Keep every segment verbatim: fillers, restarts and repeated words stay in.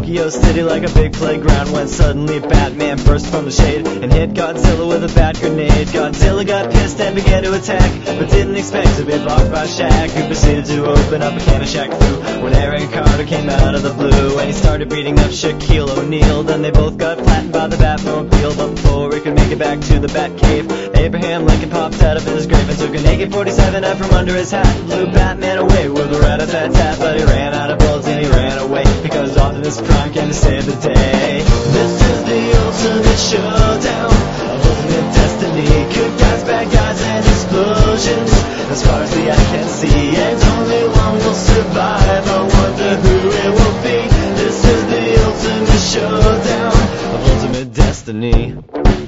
Tokyo City like a big playground when suddenly Batman burst from the shade and hit Godzilla with a bat grenade. Godzilla got pissed and began to attack, but didn't expect to be blocked by Shaq, who proceeded to open up a can of Shaq Fu when Aaron Carter came out of the blue and he started beating up Shaquille O'Neal. Then they both got flattened by the Batmobile, but before he could make it back to the Batcave, Abraham Lincoln popped out of his grave and took an A K forty-seven out from under his hat and blew Batman away with a rat-a-tat-tat. But he ran out of bullets and he ran away because Optimus Prime came to save the day. This is the ultimate showdown of ultimate destiny. Good guys, bad guys, and explosions as far as the eye can see, and only one will survive. I wonder who it will be. This is the ultimate showdown of ultimate destiny.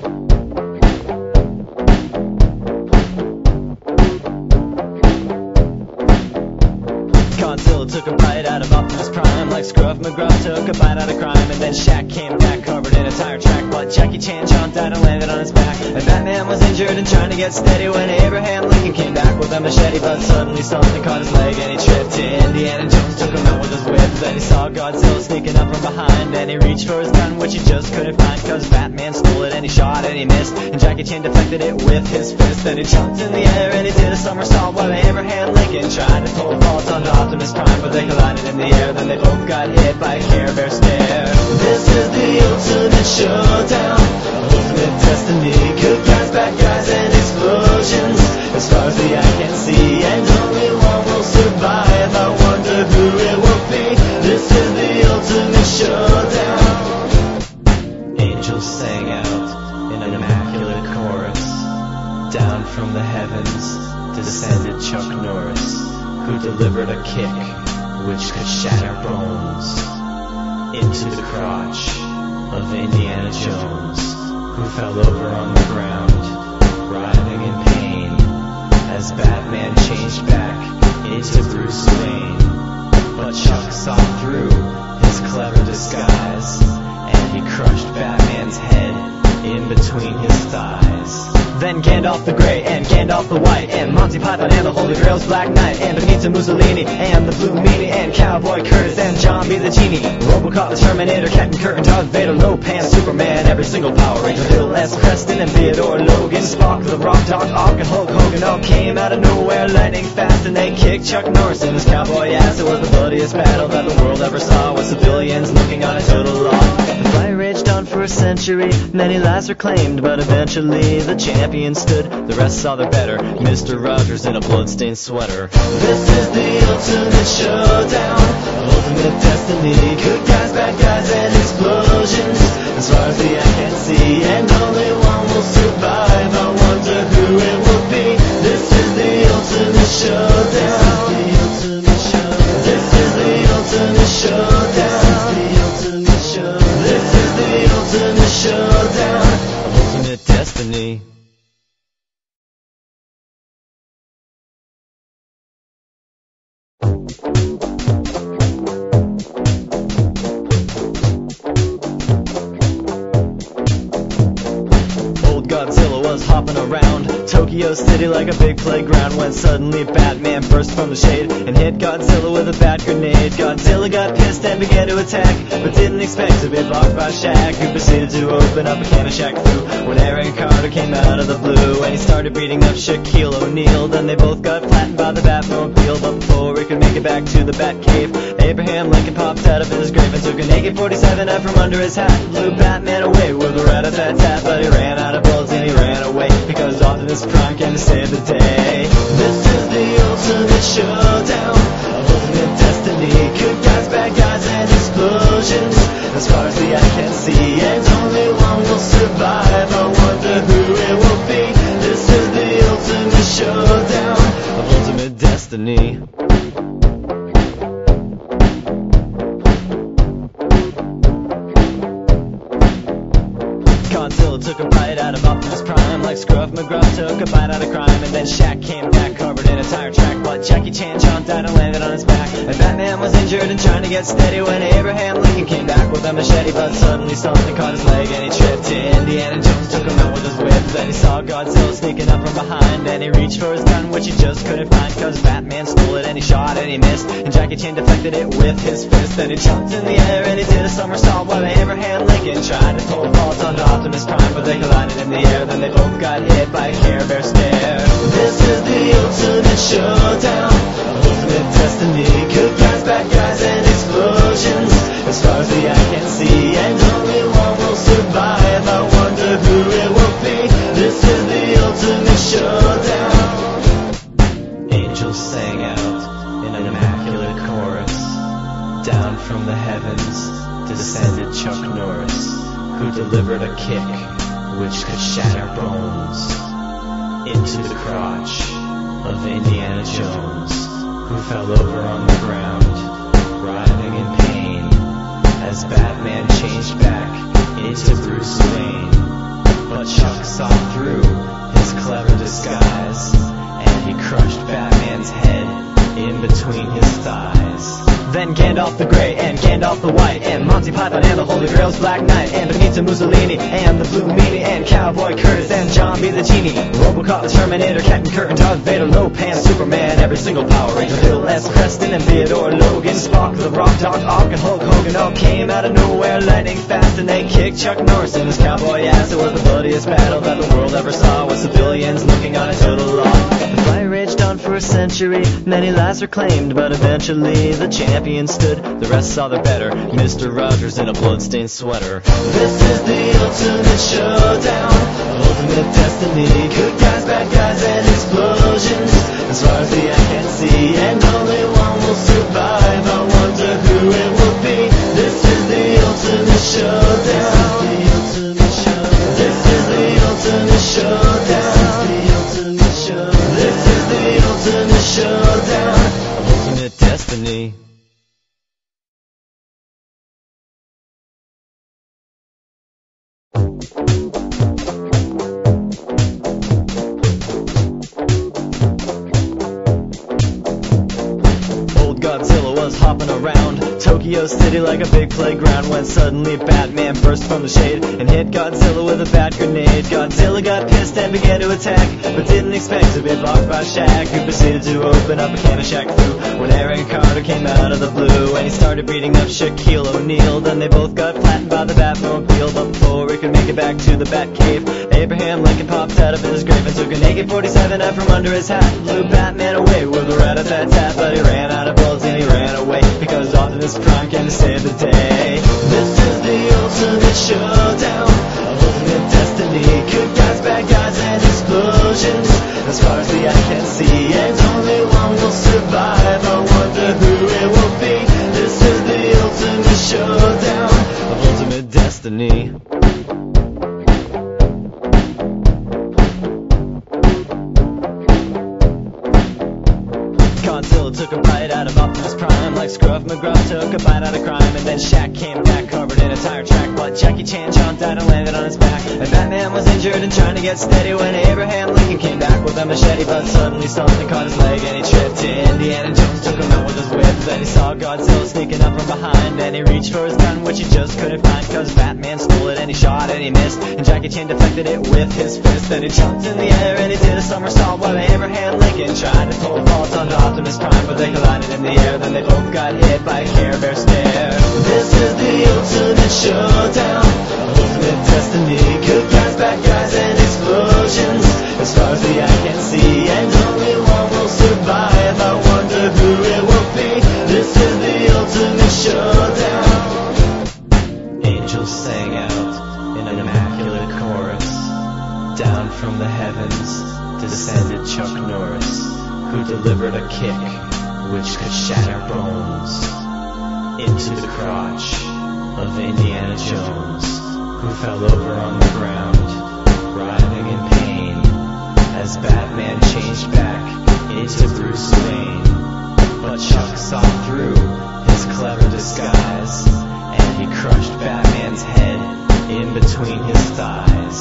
Godzilla took a bite out of Optimus Prime like Scruff McGruff took a bite out of crime, and then Shaq came back covered in a tire track, but Jackie Chan jumped out and landed on his back, and Batman was injured and trying to get steady when Abraham Lincoln came back with a machete, but suddenly something caught his leg and he tripped. Indiana Jones took him out with his whip. Then he saw Godzilla sneaking up from behind and he reached for his gun, which he just couldn't find cause Batman stole it, and he shot and he missed, and Jackie Chan deflected it with his fist. Then he jumped in the air and he did a somersault while Abraham Lincoln tried to pull faults onto Optimus Prime, but they collided in the air. Then they both got hit by a Care Bear stare. This is the ultimate showdown of ultimate destiny. Good guys, bad guys, and explosions as far as the eye can see, and only one will survive. I wonder who it will be. This is the ultimate showdown. Angels sang out in an immaculate chorus. Down from the heavens descended Chuck Norris, who delivered a kick which could shatter bones into the crotch of Indiana Jones, who fell over on the ground, writhing in pain, as Batman changed back into Bruce Wayne. But Chuck saw through his clever disguise, and he crushed Batman's head in between his thighs. Then Gandalf the Grey and Gandalf the White and Monty Python and the Holy Grail's Black Knight and Benito Mussolini and the Blue Meanie and Cowboy Curtis and John B. the Genie, Robocop the Terminator, Captain Kirk and Darth Vader, Lopan, Superman, every single Power Ranger, Bill S. Preston and Theodore Logan, Spock, the Rock, Doc Ock and Hulk Hogan all came out of nowhere lightning fast, and they kicked Chuck Norris in his cowboy ass. It was the bloodiest battle that the world ever saw, with civilians looking on a total loss. The fight raged on for a century, many lives were claimed, but eventually the champion stood. The rest saw the better, Mister Rogers in a bloodstained sweater. This is the ultimate showdown of ultimate destiny. Good guys, bad guys, and explosions as far as the eye can see, and only one will survive. I wonder who it will be. This is the ultimate showdown. This is the ultimate showdown. This is the ultimate showdown of ultimate destiny. Godzilla was hopping around Tokyo City like a big playground when suddenly Batman burst from the shade and hit Godzilla with a bat grenade. Godzilla got pissed and began to attack, but didn't expect to be blocked by Shaq, who proceeded to open up a can of Shaq Fu when Aaron Carter came out of the blue and he started beating up Shaquille O'Neal. Then they both got flattened by the Batmobile, but before he could make it back to the Batcave, Abraham Lincoln popped out of his grave and took an A K forty-seven out from under his hat and blew Batman away with a rat-a-tat-tat. But he ran out of bullets and he ran away because Optimus Prime came to save the day. This is the ultimate showdown of ultimate destiny. Good guys, bad guys, and explosions as far as the eye can see, and only one will survive. I wonder who it will be. This is the ultimate showdown of ultimate destiny. Godzilla took a bite out of Optimus Prime like Scruff McGruff took a bite out of crime, and then Shaq came back covered in a tire track, but Jackie Chan jumped out and landed on his back, and Batman was injured and trying to get steady when Abraham Lincoln came back with a machete, but suddenly something caught his leg and he tripped. Indiana Jones took him out with his whip. Then he saw Godzilla sneaking up from behind, and he reached for his gun, which he just couldn't find, cause Batman stole it and he shot and he missed, and Jackie Chan deflected it with his fist. Then he jumped in the air and he did a somersault while Abraham Lincoln tried to pull a vault onto Optimus Prime, but they collided in the air. Then they both got hit by a Care Bear stare. This is the ultimate showdown, ultimate destiny. Good guys, bad guys, and explosions, as far as the eye can see, and only one will survive. I wonder who it will be. This is the ultimate showdown. Angels sang out in an immaculate chorus. Down from the heavens descended Chuck Norris, who delivered a kick which could shatter bones into the crotch of Indiana Jones, who fell over on the ground, writhing in pain, as Batman changed back into Bruce Wayne. But Chuck saw through his clever disguise, and he crushed Batman's head in between his thighs. Then Gandalf the Grey and Gandalf the White and Monty Python and the Holy Grail's Black Knight and Benito Mussolini and the Blue Meanie and Cowboy Curtis and John B. the Genie, Robocop the Terminator, Captain Kirk and Darth Vader, Lopan, Superman, every single Power Ranger, Bill S. Preston and Theodore Logan, Spock, the Rock, Doc Ock and Hulk Hogan all came out of nowhere lightning fast, and they kicked Chuck Norris in his cowboy ass. It was the bloodiest battle that the world ever saw, with civilians looking on a total loss. The fight raged on for a century, many lives were claimed, but eventually the champion stood. The rest saw their better, Mister Rogers in a bloodstained sweater. This is the ultimate showdown, ultimate destiny. Good guys, bad guys, and explosions, as far as the eye can see, and only one will survive. I wonder who it will be. This is the ultimate showdown. This is the ultimate showdown. This is the ultimate showdown, ultimate destiny. Old Godzilla was hopping around Tokyo City like a big playground, when suddenly Batman burst from the shade and hit Godzilla with a bat grenade. Godzilla got pissed and began to attack, but didn't expect to be blocked by Shaq, who proceeded to open up a can of Shaq Fu when Aaron Carter came out of the blue, and he started beating up Shaquille O'Neal. Then they both got flattened by the Batmobile, but before he could make it back to the Batcave, Abraham Lincoln popped out of his grave and took an A K forty-seven out from under his hat, blew Batman away with a rat-a-tat-tat. But he ran out of bullets and he ran away, because Optimus Prime came to save the day. This is the ultimate showdown, ultimate destiny. Good guys, bad guys, and explosions, as far as the eye can see, and only one will survive. I wonder who it will be. This is the ultimate showdown, ultimate destiny. Godzilla took a bite out of Optimus Prime, like Scruff McGruff took a bite out of crime, and then Shaq came back covered in a tire track, but Jackie Chan jumped out and landed on his back, and Batman was injured and trying to get steady when Abraham Lincoln came back with a machete, but suddenly something caught his leg and he tripped. Indiana Jones took him out with his whip. Then he saw Godzilla sneaking up from behind, and he reached for his gun, which he just couldn't find, cause Batman stole it and he shot and he missed, and Jackie Chan deflected it with his fist. Then he jumped in the air and he did a somersault while Abraham Lincoln tried to pull a vault onto Optimus Prime, but they collided in the air. Then they both got hit by a Care Bear stare. This is the ultimate showdown, ultimate destiny. Good guys, bad guys, and explosions, as far as the eye can see, and only one will survive. I wonder who it will be. This is the ultimate showdown. Angels sang out in an immaculate chorus. Down from the heavens descended Chuck Norris, who delivered a kick which could shatter bones into the crotch of Indiana Jones, who fell over on the ground, writhing in pain, as Batman changed back into Bruce Wayne. But Chuck saw through his clever disguise, and he crushed Batman's head in between his thighs.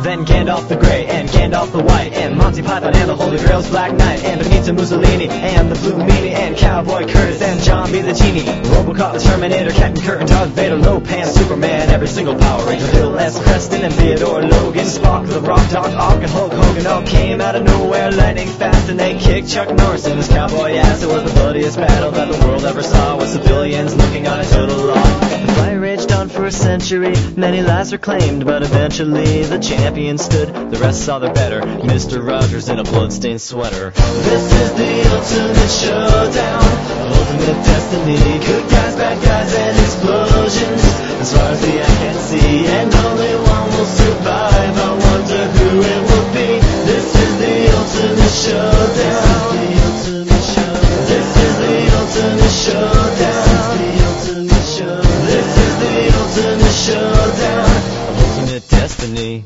Then Gandalf the Grey and Gandalf the White and Monty Python and the Holy Grail's Black Knight and Benito Mussolini and the Blue Meanie and Cowboy Curtis and John B. the Genie, Robocop the Terminator, Captain Kirk and Darth Vader, Lopan, Superman, every single Power Ranger, Bill S. Preston and Theodore Logan, Spock, the Rock, Doc Ock and Hulk Hogan all came out of nowhere lightning fast and they kicked Chuck Norris in his cowboy ass. It was the bloodiest battle that the world ever saw, with civilians looking on a total loss. The fight raged on for a century, many lives were claimed, but eventually the champion stood. The rest saw their better, Mister Rogers in a bloodstained sweater. This is the ultimate showdown, ultimate destiny, good guys, bad guys, and explosions, as far as the eye can see, and only one will survive. I wonder who it will be. This is the ultimate showdown. This is the ultimate showdown. This is the ultimate showdown, ultimate destiny.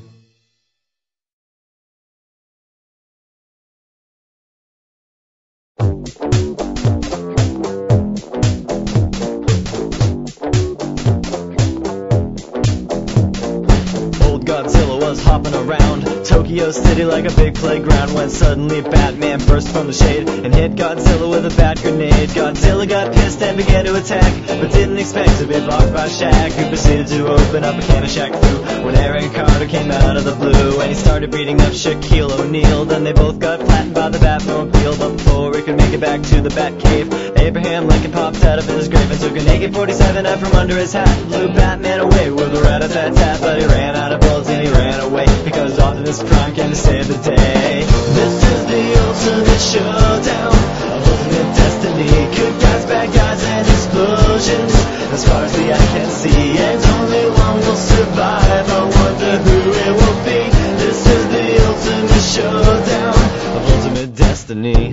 Godzilla was hopping around Tokyo City like a big playground when suddenly Batman burst from the shade and hit Godzilla with a bat grenade. Godzilla got pissed and began to attack, but didn't expect to be blocked by Shaq, who proceeded to open up a can of Shaq Fu when Aaron Carter came out of the blue and he started beating up Shaquille O'Neal. Then they both got flattened by the Batmobile, but before he could make it back to the Batcave, Abraham Lincoln popped out of his grave and took an A K forty-seven out from under his hat, blew Batman away with a rat-a-tat-tat, but he ran out of bullets and he ran away because Optimus Prime came to save the day. This is the ultimate showdown, ultimate destiny, good guys, bad guys, and explosions, as far as the eye can see, and only one will survive. I wonder who it will be. This is the ultimate showdown of ultimate destiny.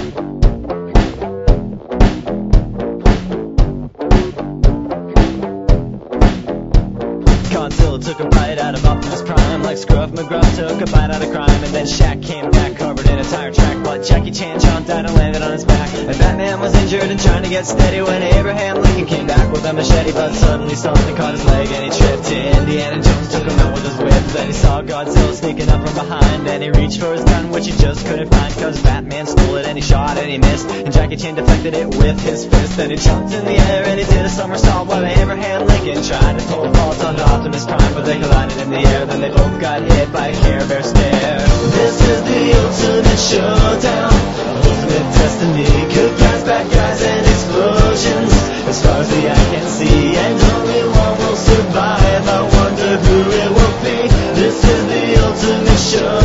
Godzilla took a bite out of Optimus Prime like Scruff McGruff took a bite out of crime, and then Shaq came back covered in a tire track, but Jackie Chan jumped out and landed on his back, and Batman was injured and trying to get steady when Abraham Lincoln came back with a machete, but suddenly something caught his leg and he tripped. Indiana Jones took him out with his whip, then he saw Godzilla sneaking up from behind and he reached for his gun, which he just couldn't find cause Batman stole it, and he shot and he missed, and Jackie Chan deflected it with his fist. Then he jumped in the air and he did a somersault while Abraham Lincoln tried to pull a fault onto Optimus Prime, but they collided in the air, then they both got hit by a Care Bear stare. This is the ultimate showdown, ultimate destiny, good guys, bad guys, and explosions, as far as the eye can see, and only one will survive. I wonder who it will be. This is the ultimate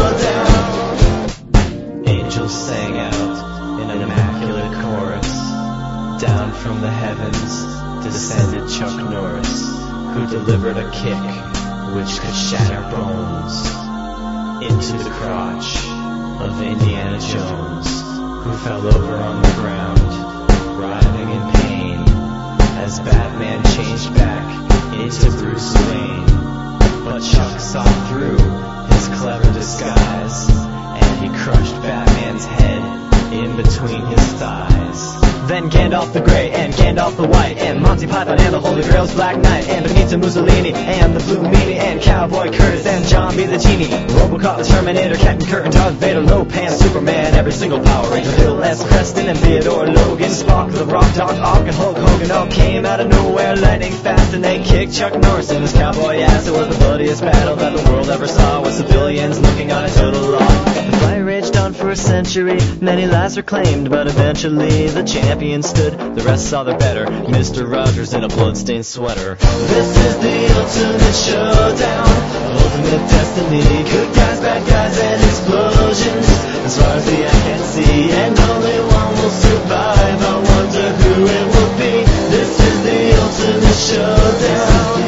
showdown. Angels sang out in an immaculate chorus. Down from the heavens descended Chuck Norris, who delivered a kick which could shatter bones into the crotch of Indiana Jones, who fell over on the ground, writhing in pain, as Batman changed back into Bruce Wayne. But Chuck saw through his clever disguise, and he crushed Batman's head in between his thighs. Then Gandalf the Grey and Gandalf the White and Monty Python and the Holy Grail's Black Knight and Benito Mussolini and the Blue Meanie and Cowboy Curtis and John B. the Genie, Robocop the Terminator, Captain Kirk and Darth Vader, Lopan, Superman, every single Power Ranger, Bill S. Preston and Theodore Logan, Spock, the Rock, Doc Ock and Hulk Hogan all came out of nowhere lightning fast and they kicked Chuck Norris in his cowboy ass. It was the bloodiest battle that the world ever saw, with civilians looking on a total loss. The fight raged on for a century, many lives were claimed, but eventually the champion stood. The rest saw their better, Mister Rogers in a bloodstained sweater. This is the ultimate showdown, ultimate destiny, good guys, bad guys, and explosions, as far as the eye can see, and only one will survive. I wonder who it will be. This is the ultimate showdown.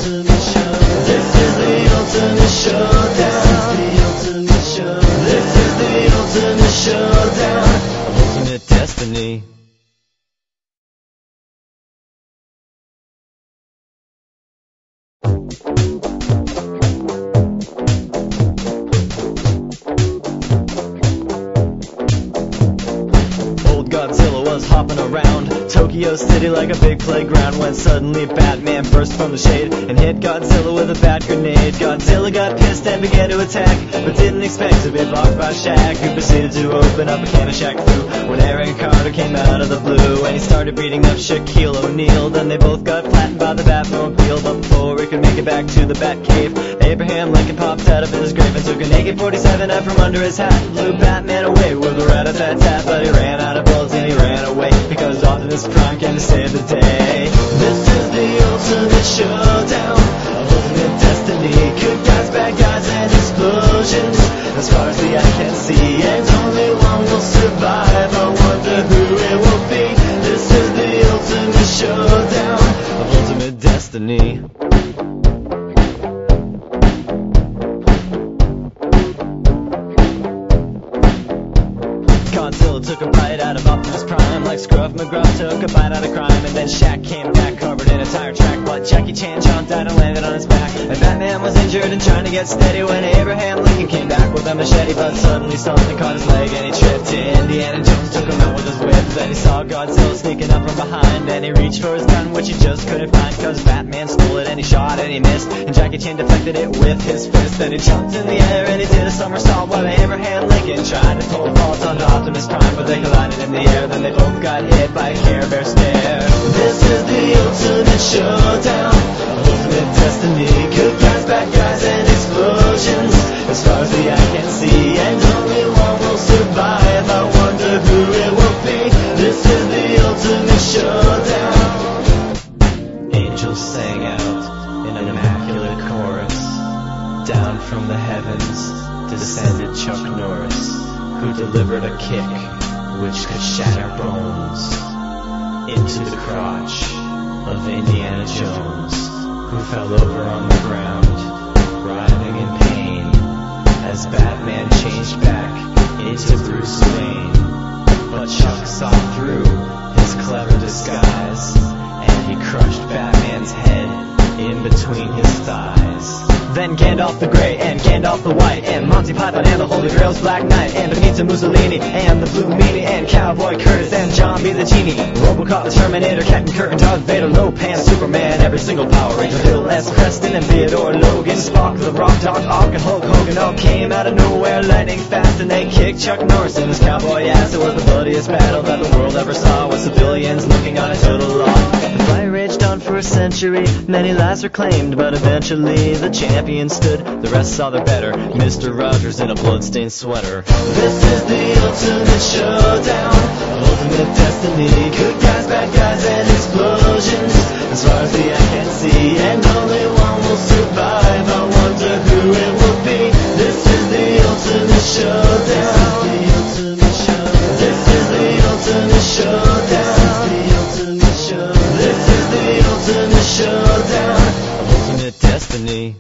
This is the ultimate showdown. This is the ultimate showdown, ultimate destiny. Godzilla was hopping around Tokyo City like a big playground, when suddenly Batman burst from the shade and hit Godzilla with a bat grenade. Godzilla got pissed and began to attack, but didn't expect to be blocked by Shaq, who proceeded to open up a can of Shaq Fu when Aaron Carter came out of the blue, and he started beating up Shaquille O'Neal. Then they both got flattened by the Batmobile, but before we could make it back to the Batcave, Abraham Lincoln popped out of his grave and took an A K forty-seven out from under his hat and blew Batman away with a rat-a-tat-tat. But he ran out of bullets and he ran away, because Optimus Prime came to save the day. This is the ultimate showdown of ultimate destiny. Good guys, bad guys, and explosions as far as the eye can see, and only one will survive. I wonder who it will be. This is the ultimate showdown of ultimate destiny. Godzilla took a bite out of Optimus Prime like Scruff McGruff took a bite out of crime, and then Shaq came back covered in a tire track, but Jackie Chan jumped out and landed on his back, and Batman was injured and trying to get steady when Abraham Lincoln came back with a machete, but suddenly something caught his leg and he tripped. Indiana Jones took him out with his whip. Then he saw Godzilla sneaking up from behind, and he reached for his gun, which he just couldn't find, cause Batman stole it and he shot and he missed, and Jackie Chan deflected it with his fist. Then he jumped in the air and he did a somersault while Abraham Lincoln tried to pull a fault onto Optimus Prime, but they collided in the air. Then they both got hit by a Care Bear stare. This is the ultimate showdown of ultimate destiny. Good guys, bad guys, and explosions as far as the eye can see, and only one will survive. I wonder who it will be. This is the ultimate showdown. Angels sang out in an immaculate chorus. Down from the heavens descended Chuck Norris, who delivered a kick which could shatter bones into the crotch of Indiana Jones, who fell over on the ground, writhing in pain, as Batman changed back into Bruce Wayne. But Chuck saw through his clever disguise, and he crushed Batman's head in between his thighs. Then Gandalf the Grey and Gandalf the White and Monty Python and the Holy Grail's Black Knight and Benito Mussolini and the Blue Meanie and Cowboy Curtis and John B. the Genie, Robocop the Terminator, Captain Kirk and Darth Vader, Lopan, Superman, every single Power Ranger, Bill S. Preston and Theodore Logan, Spock, the Rock, Doc Ock and Hulk Hogan all came out of nowhere lightning fast, and they kicked Chuck Norris in his cowboy ass. It was the bloodiest battle that the world ever saw, with civilians looking on a total loss. The fight raged on for a century, many lives were claimed, but eventually the champion stood. The rest saw their better, Mister Rogers in a bloodstained sweater. This is the ultimate showdown of ultimate destiny. Good guys, bad guys, and explosions as far as the eye can see, and only one will survive. I wonder who it will be. This is the ultimate showdown. This is the ultimate showdown. This is the ultimate showdown of ultimate destiny.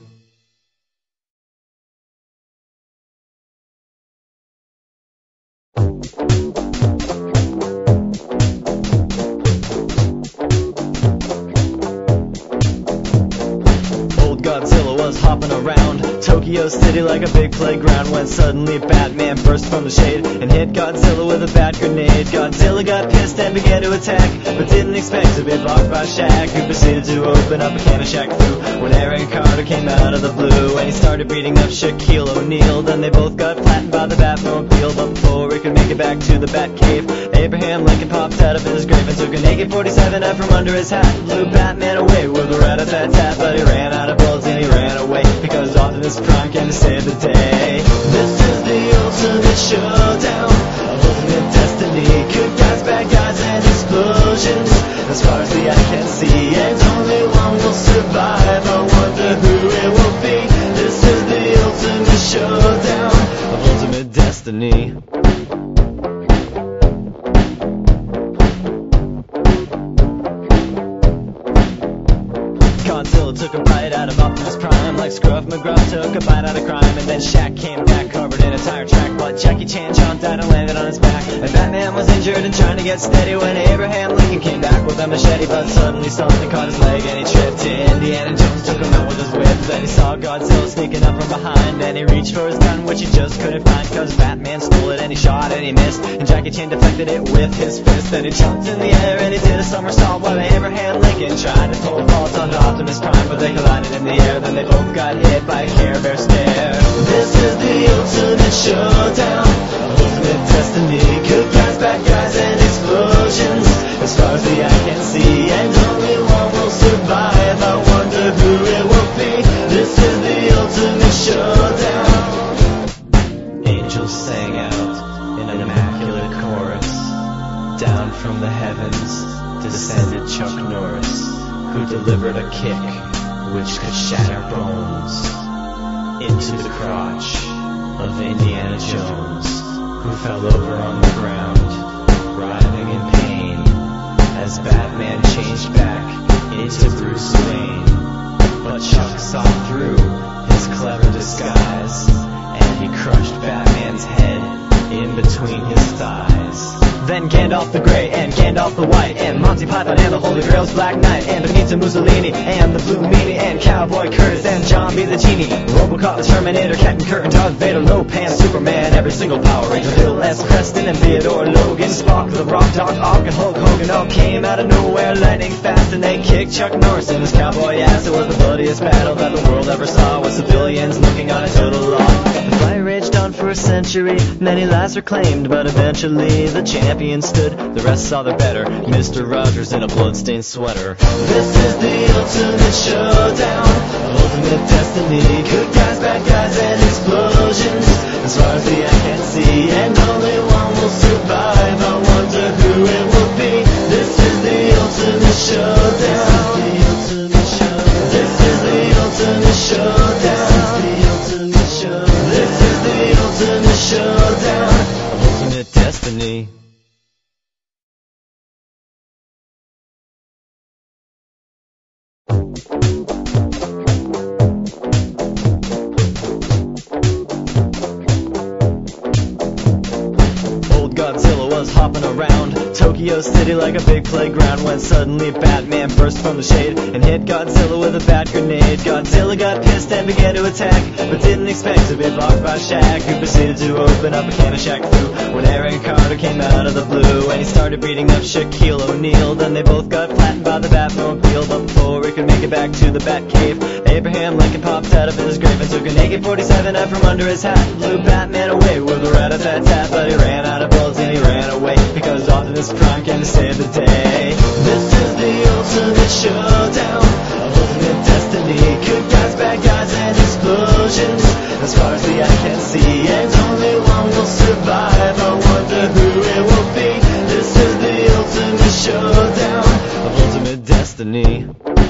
Godzilla was hopping around Tokyo City like a big playground, when suddenly Batman burst from the shade and hit Godzilla with a bat grenade. Godzilla got pissed and began to attack, but didn't expect to be blocked by Shaq, who proceeded to open up a can of Shaq Fu when Aaron Carter came out of the blue, and he started beating up Shaquille O'Neal. Then they both got flattened by the Batmobile, but before we could make it back to the Batcave, Abraham Lincoln popped out of his grave and took an A K forty-seven out from under his hat and blew Batman away with a rat-a-tat-tat. But he ran out of bullets and he ran away, because Optimus Prime came to save the day. This is the ultimate showdown of ultimate destiny. Good guys, bad guys, and explosions as far as the eye can see, and only one will survive. I wonder who it will be. This is the ultimate showdown of ultimate destiny. Godzilla took a bite out of Optimus Prime like Scruff McGruff took a bite out of crime, and then Shaq came back covered in a tire track, but Jackie Chan jumped out and landed on his back, and Batman was in injured and trying to get steady when Abraham Lincoln came back with a machete, but suddenly something caught his leg and he tripped. Indiana Jones took him out with his whip. Then he saw Godzilla sneaking up from behind, and he reached for his gun, which he just couldn't find, cause Batman stole it and he shot and he missed, and Jackie Chan deflected it with his fist. Then he jumped in the air and he did a somersault while Abraham Lincoln tried to pull fault onto Optimus Prime, but they collided in the air. Then they both got hit by a Care Bear stare. This is the ultimate showdown, ultimate destiny, good guys, bad guys, and explosions, as far as the eye can see, and only one will survive. I wonder who it will be. This is the ultimate showdown. Angels sang out in an immaculate chorus. Down from the heavens descended Chuck Norris, who delivered a kick which could shatter bones into the crotch of Indiana Jones, who fell over on the ground, writhing in pain, as Batman changed back into Bruce Wayne. But Chuck saw through his clever disguise, and he crushed Batman's head in between his thighs. Then Gandalf the Grey and Gandalf the White and Monty Python and the Holy Grail's Black Knight and Benito Mussolini and the Blue Meanie and Cowboy Curtis and John B. the Genie, Robocop the Terminator, Captain Kirk and Darth Vader, Lopan, Superman, every single Power Ranger, Bill S. Preston and Theodore Logan, Spock, the Rock, Doc Ock and Hulk Hogan all came out of nowhere lightning fast, and they kicked Chuck Norris in his cowboy ass. It was the bloodiest battle that the world ever saw, with civilians looking on a total loss. The fight raged on for a century, many lives were claimed, but eventually the champion stood. The rest saw their better, Mister Rogers in a bloodstained sweater. This is the ultimate showdown, ultimate destiny, good guys, bad guys, and explosions, as far as the eye can see, and only one will survive. I wonder who it will be. This is the ultimate showdown. This is the ultimate showdown. This is the ultimate showdown, ultimate destiny. Godzilla was hopping around Tokyo City like a big playground, when suddenly Batman burst from the shade and hit Godzilla with a bat grenade. Godzilla got pissed and began to attack, but didn't expect to be blocked by Shaq, who proceeded to open up a can of Shaq Fu when Aaron Carter came out of the blue, and he started beating up Shaquille O'Neal. Then they both got flattened by the Batmobile, but before he could make it back to the Batcave, Abraham Lincoln popped out of his grave and took an A K forty-seven out from under his hat and blew Batman away with a rat-a-tat-tat. But he ran out of bullets and he ran away, because Optimus Prime came to save the day. This is the ultimate showdown, ultimate destiny, good guys, bad guys, and explosions, as far as the eye can see, and only one will survive. I wonder who it will be. This is the ultimate showdown, ultimate destiny.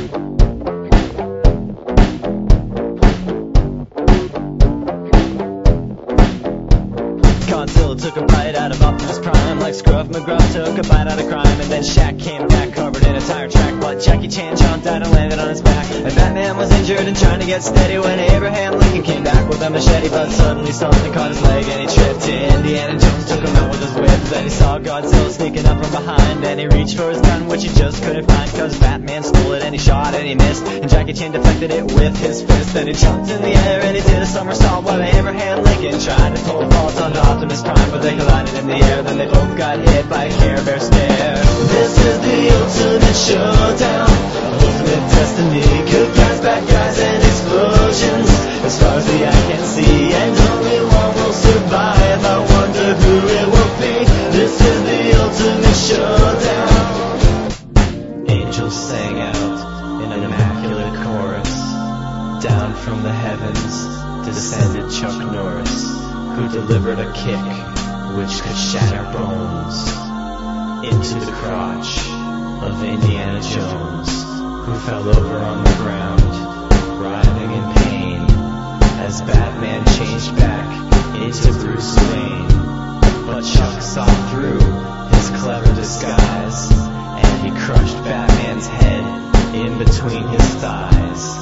Godzilla took a bite out of Optimus Prime like Scruff McGruff took a bite out of crime, and then Shaq came back covered in a tire track, but Jackie Chan jumped out and landed on his back, and Batman was injured and trying to get steady when Abraham Lincoln came back with a machete, but suddenly something caught his leg and he tripped. Indiana Jones took him out with his whip. Then he saw Godzilla sneaking up from behind, and he reached for his gun, which he just couldn't find, cause Batman stole it and he shot and he missed, and Jackie Chan deflected it with his fist. Then he jumped in the air and he did a somersault while Abraham Lincoln tried to pull fault onto Optimus Prime, but they collided in the air. Then they both got hit by a Care Bear stare. This is the ultimate showdown, ultimate destiny, good guys, bad guys, and explosions, as far as the eye can see, and only one will survive. I wonder who it will be. This is the ultimate showdown. Angels sang out in an immaculate chorus. Down from the heavens descended Chuck Norris, who delivered a kick which could shatter bones into the crotch of Indiana Jones, who fell over on the ground, writhing in pain, as Batman changed back into Bruce Wayne. But Chuck saw through his clever disguise, and he crushed Batman's head in between his thighs. Then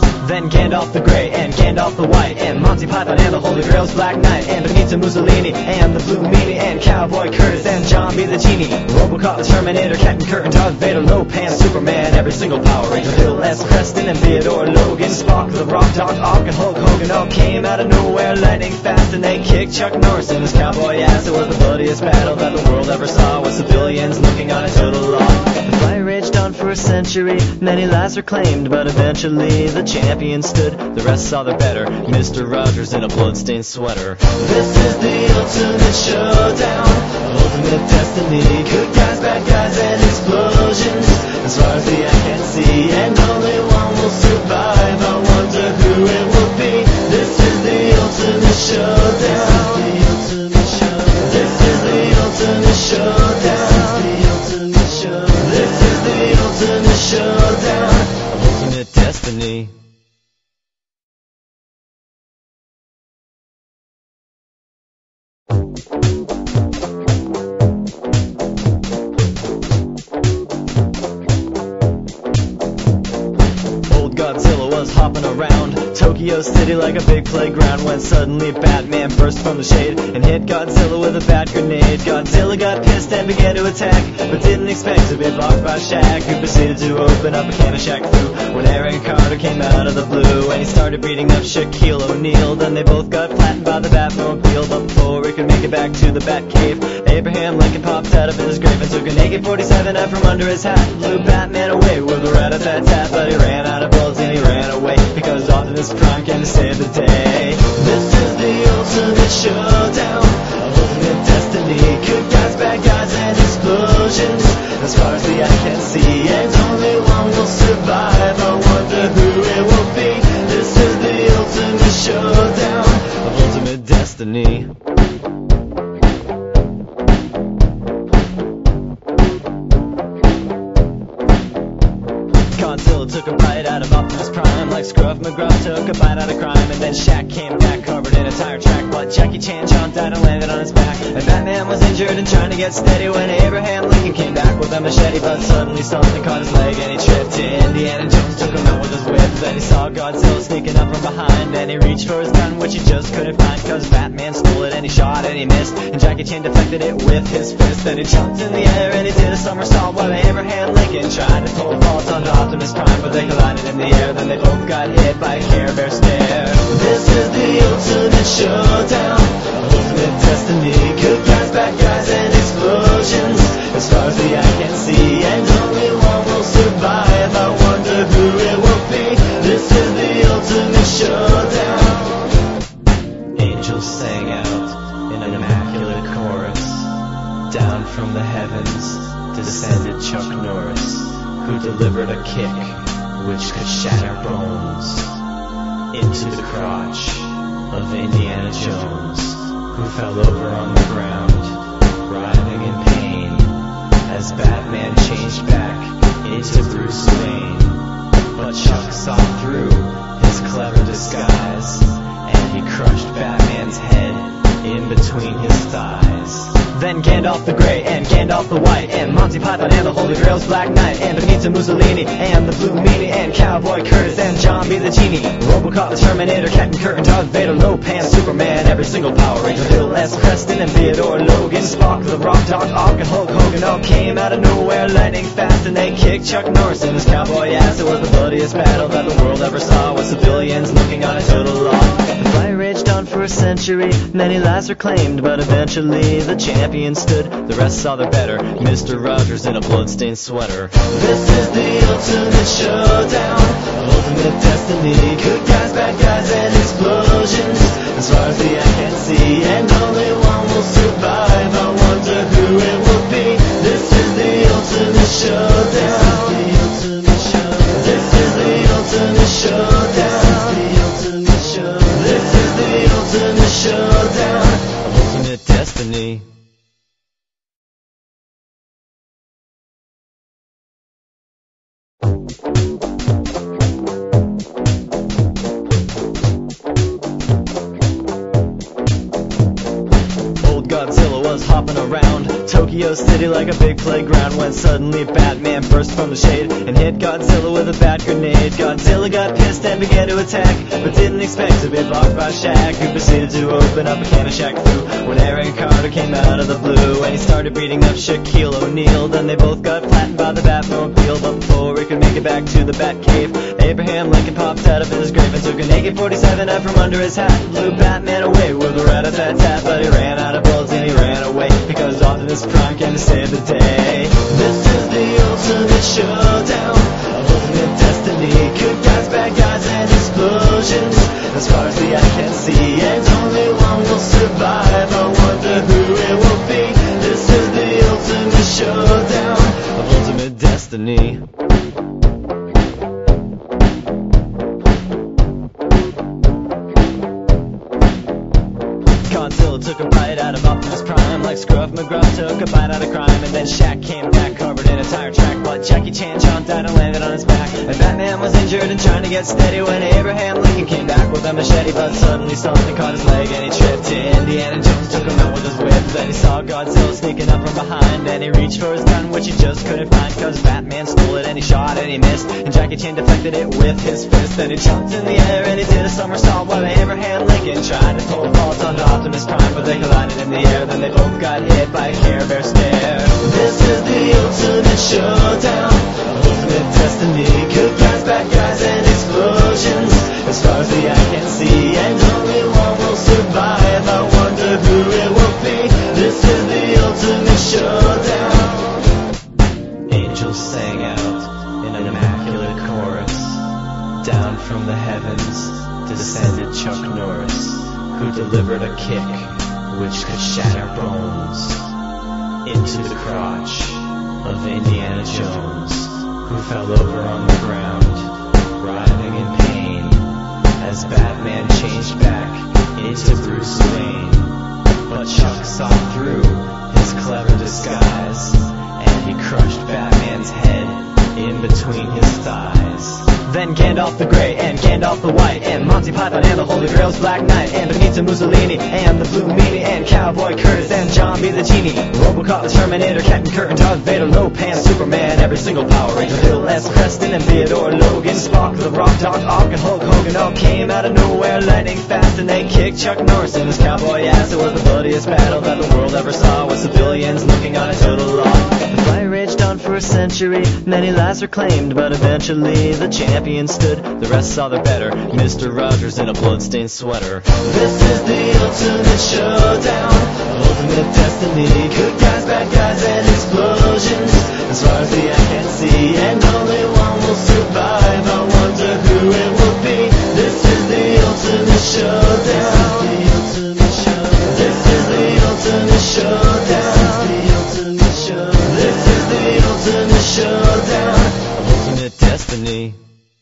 Then Gandalf the Grey and Gandalf the White and Monty Python and the Holy Grail's Black Knight and Benito Mussolini and the Blue Meanie and Cowboy Curtis and John B. the Genie, Robocop the Terminator, Captain Kirk and Darth Vader, Lopan, Superman, every single Power Ranger, Bill S. Preston and Theodore Logan, Spock, the Rock, Doc Ock and Hulk Hogan all came out of nowhere lightning fast and they kicked Chuck Norris in his cowboy ass. It was the bloodiest battle that the world ever saw, with civilians looking on a total loss. The fight raged on for a century, many lives were claimed, but eventually the champion stood. The rest saw their better, Mister Rogers in a bloodstained sweater. This is the ultimate showdown, ultimate destiny, good guys, bad guys, and explosions. As far as the eye can see, and only one will survive. I wonder who it will be. This is the ultimate showdown. This is the ultimate showdown. This is the ultimate showdown. Ultimate destiny. Godzilla was hopping around Tokyo City like a big playground when suddenly Batman burst from the shade and hit Godzilla with a bat grenade. Godzilla got pissed and began to attack, but didn't expect to be blocked by Shaq, who proceeded to open up a can of Shaq Fu when Aaron Carter came out of the blue and he started beating up Shaquille O'Neal. Then they both got flattened by the Batmobile, but before he could make it back to the Batcave, Abraham Lincoln popped out of his grave and took an A K forty-seven out from under his hat, blew Batman away with a rat-a-tat-tat, but he ran out of bullets and he ran away because Optimus Prime came to save the day. This is the ultimate showdown, ultimate destiny, good guys, bad guys, and explosions. As far as the eye can see, and only one will survive. I wonder who it will be. This is the ultimate showdown of ultimate destiny. Godzilla took a bite out of Optimus Prime like Scruff McGruff took a bite out of crime, and then Shaq came back covered in a tire track, but Jackie Chan jumped out and landed on his back, and Batman was injured and trying to get steady when Abraham Lincoln came back with a machete, but suddenly something caught his leg and he tripped. Indiana Jones took him out with his whip, then he saw Godzilla sneaking up from behind and he reached for his gun, which he just couldn't find cause Batman stole it, and he shot and he missed, and Jackie Chan deflected it with his fist. Then he jumped in the air and he did a somersault while Abraham Lincoln tried to pull a vault onto Optimus Prime, but they collided in the air. Then they both got hit by a Care Bear stare. This is the ultimate showdown, ultimate destiny, good guys, bad guys, and explosions. As far as the eye can see, and only one will survive. I wonder who it will be. This is the ultimate showdown. Angels sang out in an immaculate chorus. Down from the heavens descended Chuck Norris, who delivered a kick which could shatter bones into the crotch of Indiana Jones, who fell over on the ground, writhing in pain, as Batman changed back into Bruce Wayne. But Chuck saw through his clever disguise, and he crushed Batman's head in between his thighs. Then Gandalf the Grey and Gandalf the White and Monty Python and the Holy Grail's Black Knight and Benito Mussolini and the Blue Meanie and Cowboy Curtis and John B. the Genie, Robocop the Terminator, Captain Kirk and Darth Vader, Lopan, Superman, every single Power Ranger, Bill S. Preston and Theodore Logan, Spock, the Rock, Doc Ock and Hulk Hogan all came out of nowhere lightning fast and they kicked Chuck Norris in his cowboy ass. It was the bloodiest battle that the world ever saw, with civilians looking on a total loss. The fight raged on for a century, many lives were claimed, but eventually the champion stood. The rest saw their better, Mister Rogers in a bloodstained sweater. This is the ultimate showdown, ultimate destiny, good guys, bad guys, and explosions. As far as the eye can see, and only one will survive. I wonder who it will be. This is the ultimate showdown. This is the ultimate showdown. This is the ultimate showdown of ultimate destiny. Godzilla was hopping around Tokyo City like a big playground when suddenly Batman burst from the shade and hit Godzilla with a bat grenade. Godzilla got pissed and began to attack, but didn't expect to be blocked by Shaq, who proceeded to open up a can of Shaq Fu when Aaron Carter came out of the blue and he started beating up Shaquille O'Neal. Then they both got flattened by the Batmobile, but before he could make it back to the Batcave, Abraham Lincoln popped out of his grave and took an A K forty-seven out from under his hat, blew Batman away with a rat-a-tat-tat, but he ran out of bullets and he ran away because Optimus Prime came to save the day. This is the ultimate showdown of ultimate destiny. Good guys, bad guys, and explosions as far as the eye can see, and only one will survive. I wonder who it will be. This is the ultimate showdown of ultimate destiny. Godzilla took a bite out of Optimus Prime like Scruff McGruff took a bite out of crime, and then Shaq came back covered in a tire track, but Jackie Chan jumped out and landed on his back, and Batman was injured and trying to get steady when Abraham Lincoln came back with a machete, but suddenly something caught his leg and he tripped. Indiana Jones took him out with his whip, then he saw Godzilla sneaking up from behind and he reached for his gun, which he just couldn't find cause Batman stole it, and he shot and he missed, and Jackie Chan deflected it with his fist. Then he jumped in the air and he did a somersault while Abraham Lincoln tried to pull faults onto Optimus Prime, but they collided in the air. Then they both got hit by a Care Bear stare. This is the ultimate showdown of ultimate destiny. Good guys, bad guys, and explosions as far as the eye can see, and only one will survive. I wonder who it will be. This is the ultimate showdown. Angels sang out in an immaculate chorus. Down from the heavens descended Chuck Norris, who delivered a kick which could shatter bones into the crotch of Indiana Jones, who fell over on the ground, writhing in pain, as Batman changed back into Bruce Wayne. But Chuck saw through his clever disguise, and he crushed Batman's head in between his thighs. Then Gandalf the Grey and Gandalf the White and Monty Python and the Holy Grail's Black Knight and Benito Mussolini and the Blue Meanie and Cowboy Curtis and John B. the Genie, Robocop the Terminator, Captain Kirk and Darth Vader, Lopan, Superman, every single Power Ranger, Bill S. Preston and Theodore Logan, Spock, the Rock, Doc Ock and Hulk Hogan all came out of nowhere lightning fast, and they kicked Chuck Norris in his cowboy ass. It was the bloodiest battle that the world ever saw, with civilians looking on a total loss. The fight raged on for a century, many lives were claimed, but eventually the champion stood. The rest saw their better, Mister Rogers in a bloodstained sweater. This is the ultimate showdown of ultimate destiny. Good guys, bad guys, and explosions as far as the eye can see, and only one will survive. I wonder who it will be. This is the ultimate showdown. This is the ultimate showdown. This is the ultimate showdown of ultimate destiny.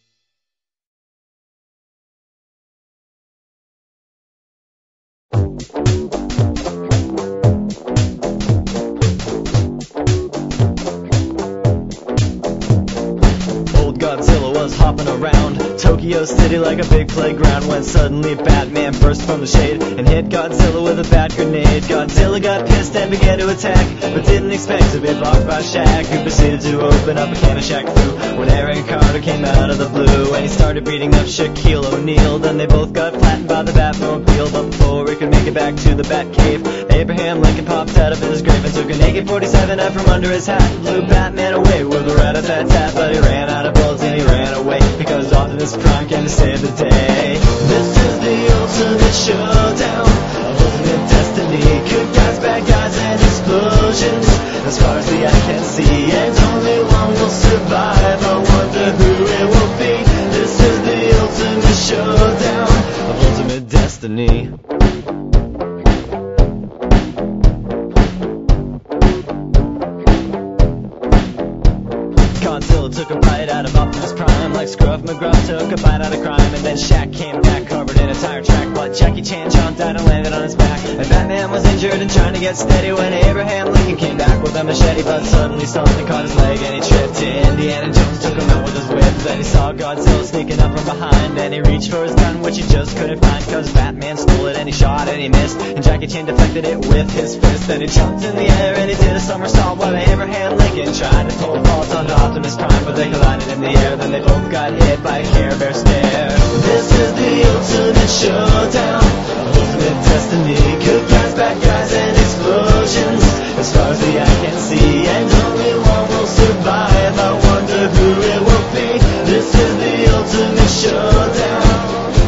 Godzilla was hopping around Tokyo City like a big playground when suddenly Batman burst from the shade and hit Godzilla with a bat grenade. Godzilla got pissed and began to attack, but didn't expect to be blocked by Shaq, who proceeded to open up a can of Shaq Fu when Aaron Carter came out of the blue and he started beating up Shaquille O'Neal. Then they both got flattened by the Batmobile, but before he could make it back to the Batcave, Abraham Lincoln popped out of his grave and took an A K forty-seven out from under his hat, blew Batman away with a rat-a-tat-tat, but he ran out of bullets and he ran away because Optimus Prime came to save the day. This is the ultimate showdown of ultimate destiny. Good guys, bad guys, and explosions as far as the eye can see, and only one will survive. I wonder who it will be. This is the ultimate showdown of ultimate destiny. Godzilla took a bite out of Optimus Prime like Scruff McGruff took a bite out of crime, and then Shaq came back covered in a tire track, but Jackie Chan jumped out and landed on his back, and Batman was in injured and trying to get steady when Abraham Lincoln came back with a machete, but suddenly something caught his leg and he tripped. Indiana Jones took him out with his whip. Then he saw Godzilla sneaking up from behind, and he reached for his gun, which he just couldn't find, cause Batman stole it and he shot and he missed, and Jackie Chan deflected it with his fist. Then he jumped in the air and he did a somersault while Abraham Lincoln tried to pull a vault onto Optimus Prime, but they collided in the air. Then they both got hit by a Care Bear stare. This is the ultimate showdown, ultimate destiny. Good guys, bad guys, and explosions, as far as the eye can see, and only one will survive. I wonder who it will be. This is the ultimate showdown.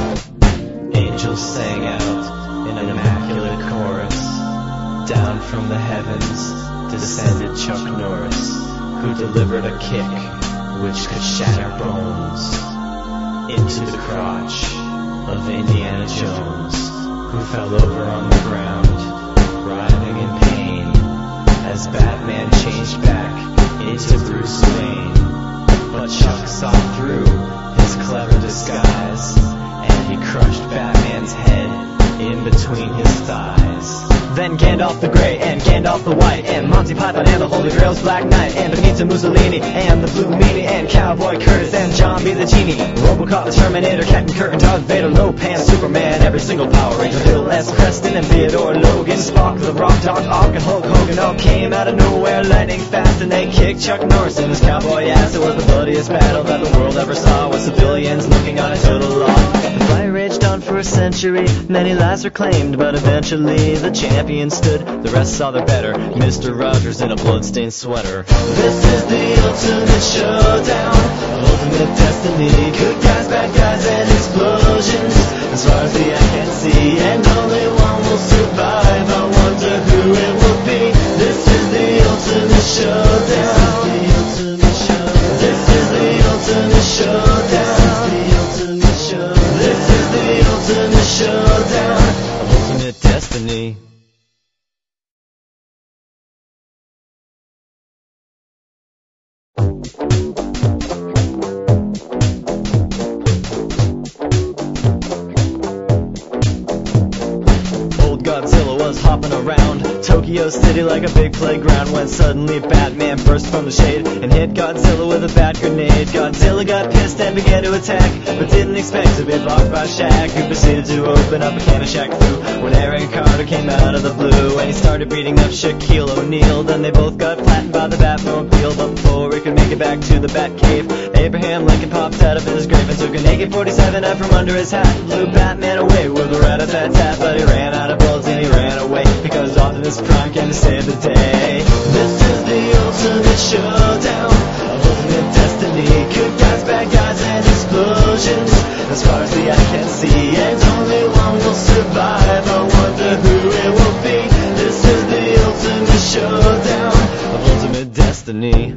Angels sang out in an immaculate chorus. Down from the heavens descended Chuck Norris, who delivered a kick which could shatter bones into the crotch of Indiana Jones, who fell over on the ground, writhing in pain, as Batman changed back into Bruce Wayne. But Chuck saw through his clever disguise, and he crushed Batman's head in between his thighs. Then Gandalf the Grey and Gandalf the White and Monty Python and the Holy Grail's Black Knight and Benito Mussolini and the Blue Meanie and Cowboy Curtis and John B. the Genie, Robocop the Terminator, Captain Kirk and Darth Vader, Lopan, Superman, every single Power Ranger, Bill S. Preston and Theodore Logan, Spock, the Rock, Doc Ock and Hulk Hogan all came out of nowhere lightning fast, and they kicked Chuck Norris in his cowboy ass. It was the bloodiest battle that the world ever saw, with civilians looking on a total loss. The fight raged on for a century, many lives were claimed, but eventually the champion stood. The rest saw their better, Mister Rogers in a bloodstained sweater. This is the ultimate showdown, ultimate destiny. Good guys, bad guys, and explosions, as far as the eye can see, and only one will survive. I wonder who it will be. This is the ultimate showdown. This is the ultimate showdown. This is the ultimate showdown, ultimate destiny. Godzilla was hopping around Tokyo City like a big playground, when suddenly Batman burst from the shade and hit Godzilla with a bat grenade. Godzilla got pissed and began to attack, but didn't expect to be blocked by Shaq, who proceeded to open up a can of Shaq Fu when Aaron Carter came out of the blue, and he started beating up Shaquille O'Neal. Then they both got flattened by the Batmobile, but before he could make it back to the Batcave, Abraham Lincoln popped out of his grave and took an A K forty-seven out from under his hat, blew Batman away with a rat-a-tat-tat, but he ran out of bullets and he ran away, because Optimus Prime came to save the day. This is the ultimate showdown, ultimate destiny. Good guys, bad guys, and explosions, as far as the eye can see, and only one will survive. I wonder who it will be. This is the ultimate showdown, ultimate destiny.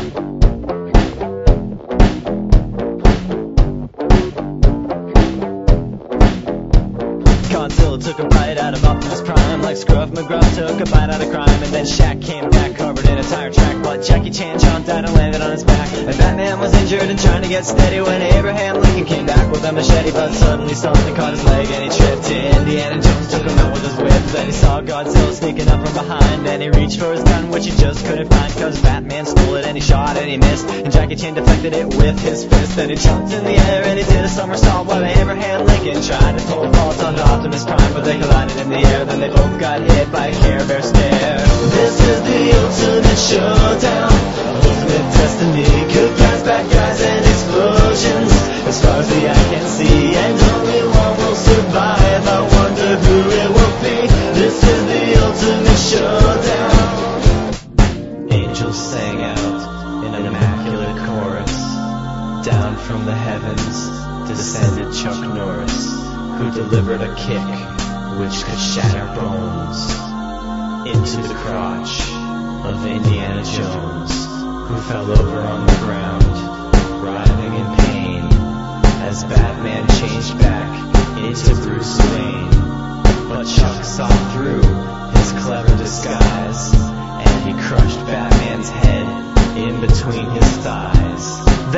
Godzilla took a bite out of Optimus Prime, like Scruff McGruff took a bite out of crime, and then Shaq came back covered in a tire track, but Jackie Chan jumped out and landed on his back, and Batman was injured and trying to get steady when Abraham Lincoln came back with a machete, but suddenly something caught his leg and he tripped. Indiana Jones took him out with his whip. Then he saw Godzilla sneaking up from behind, and he reached for his gun, which he just couldn't find, cause Batman stole it and he shot and he missed, and Jackie Chan deflected it with his fist. Then he jumped in the air and he did a somersault while Abraham Lincoln tried to pull a vault onto Optimus Prime, but they collided in the air. Then they both got hit by a Care Bear stare. This is the ultimate showdown, ultimate destiny. Good guys, bad guys, and explosions, as far as the eye can see, and only one will survive. I wonder who it will be. This is the ultimate showdown. Angels sang out in an immaculate chorus. Down from the heavens descended Chuck Norris, who delivered a kick which could shatter bones into the crotch of Indiana Jones, who fell over on the ground, writhing in pain, as Batman changed back into Bruce Wayne. But Chuck saw through his clever disguise, and he crushed Batman's head in between his thighs. Then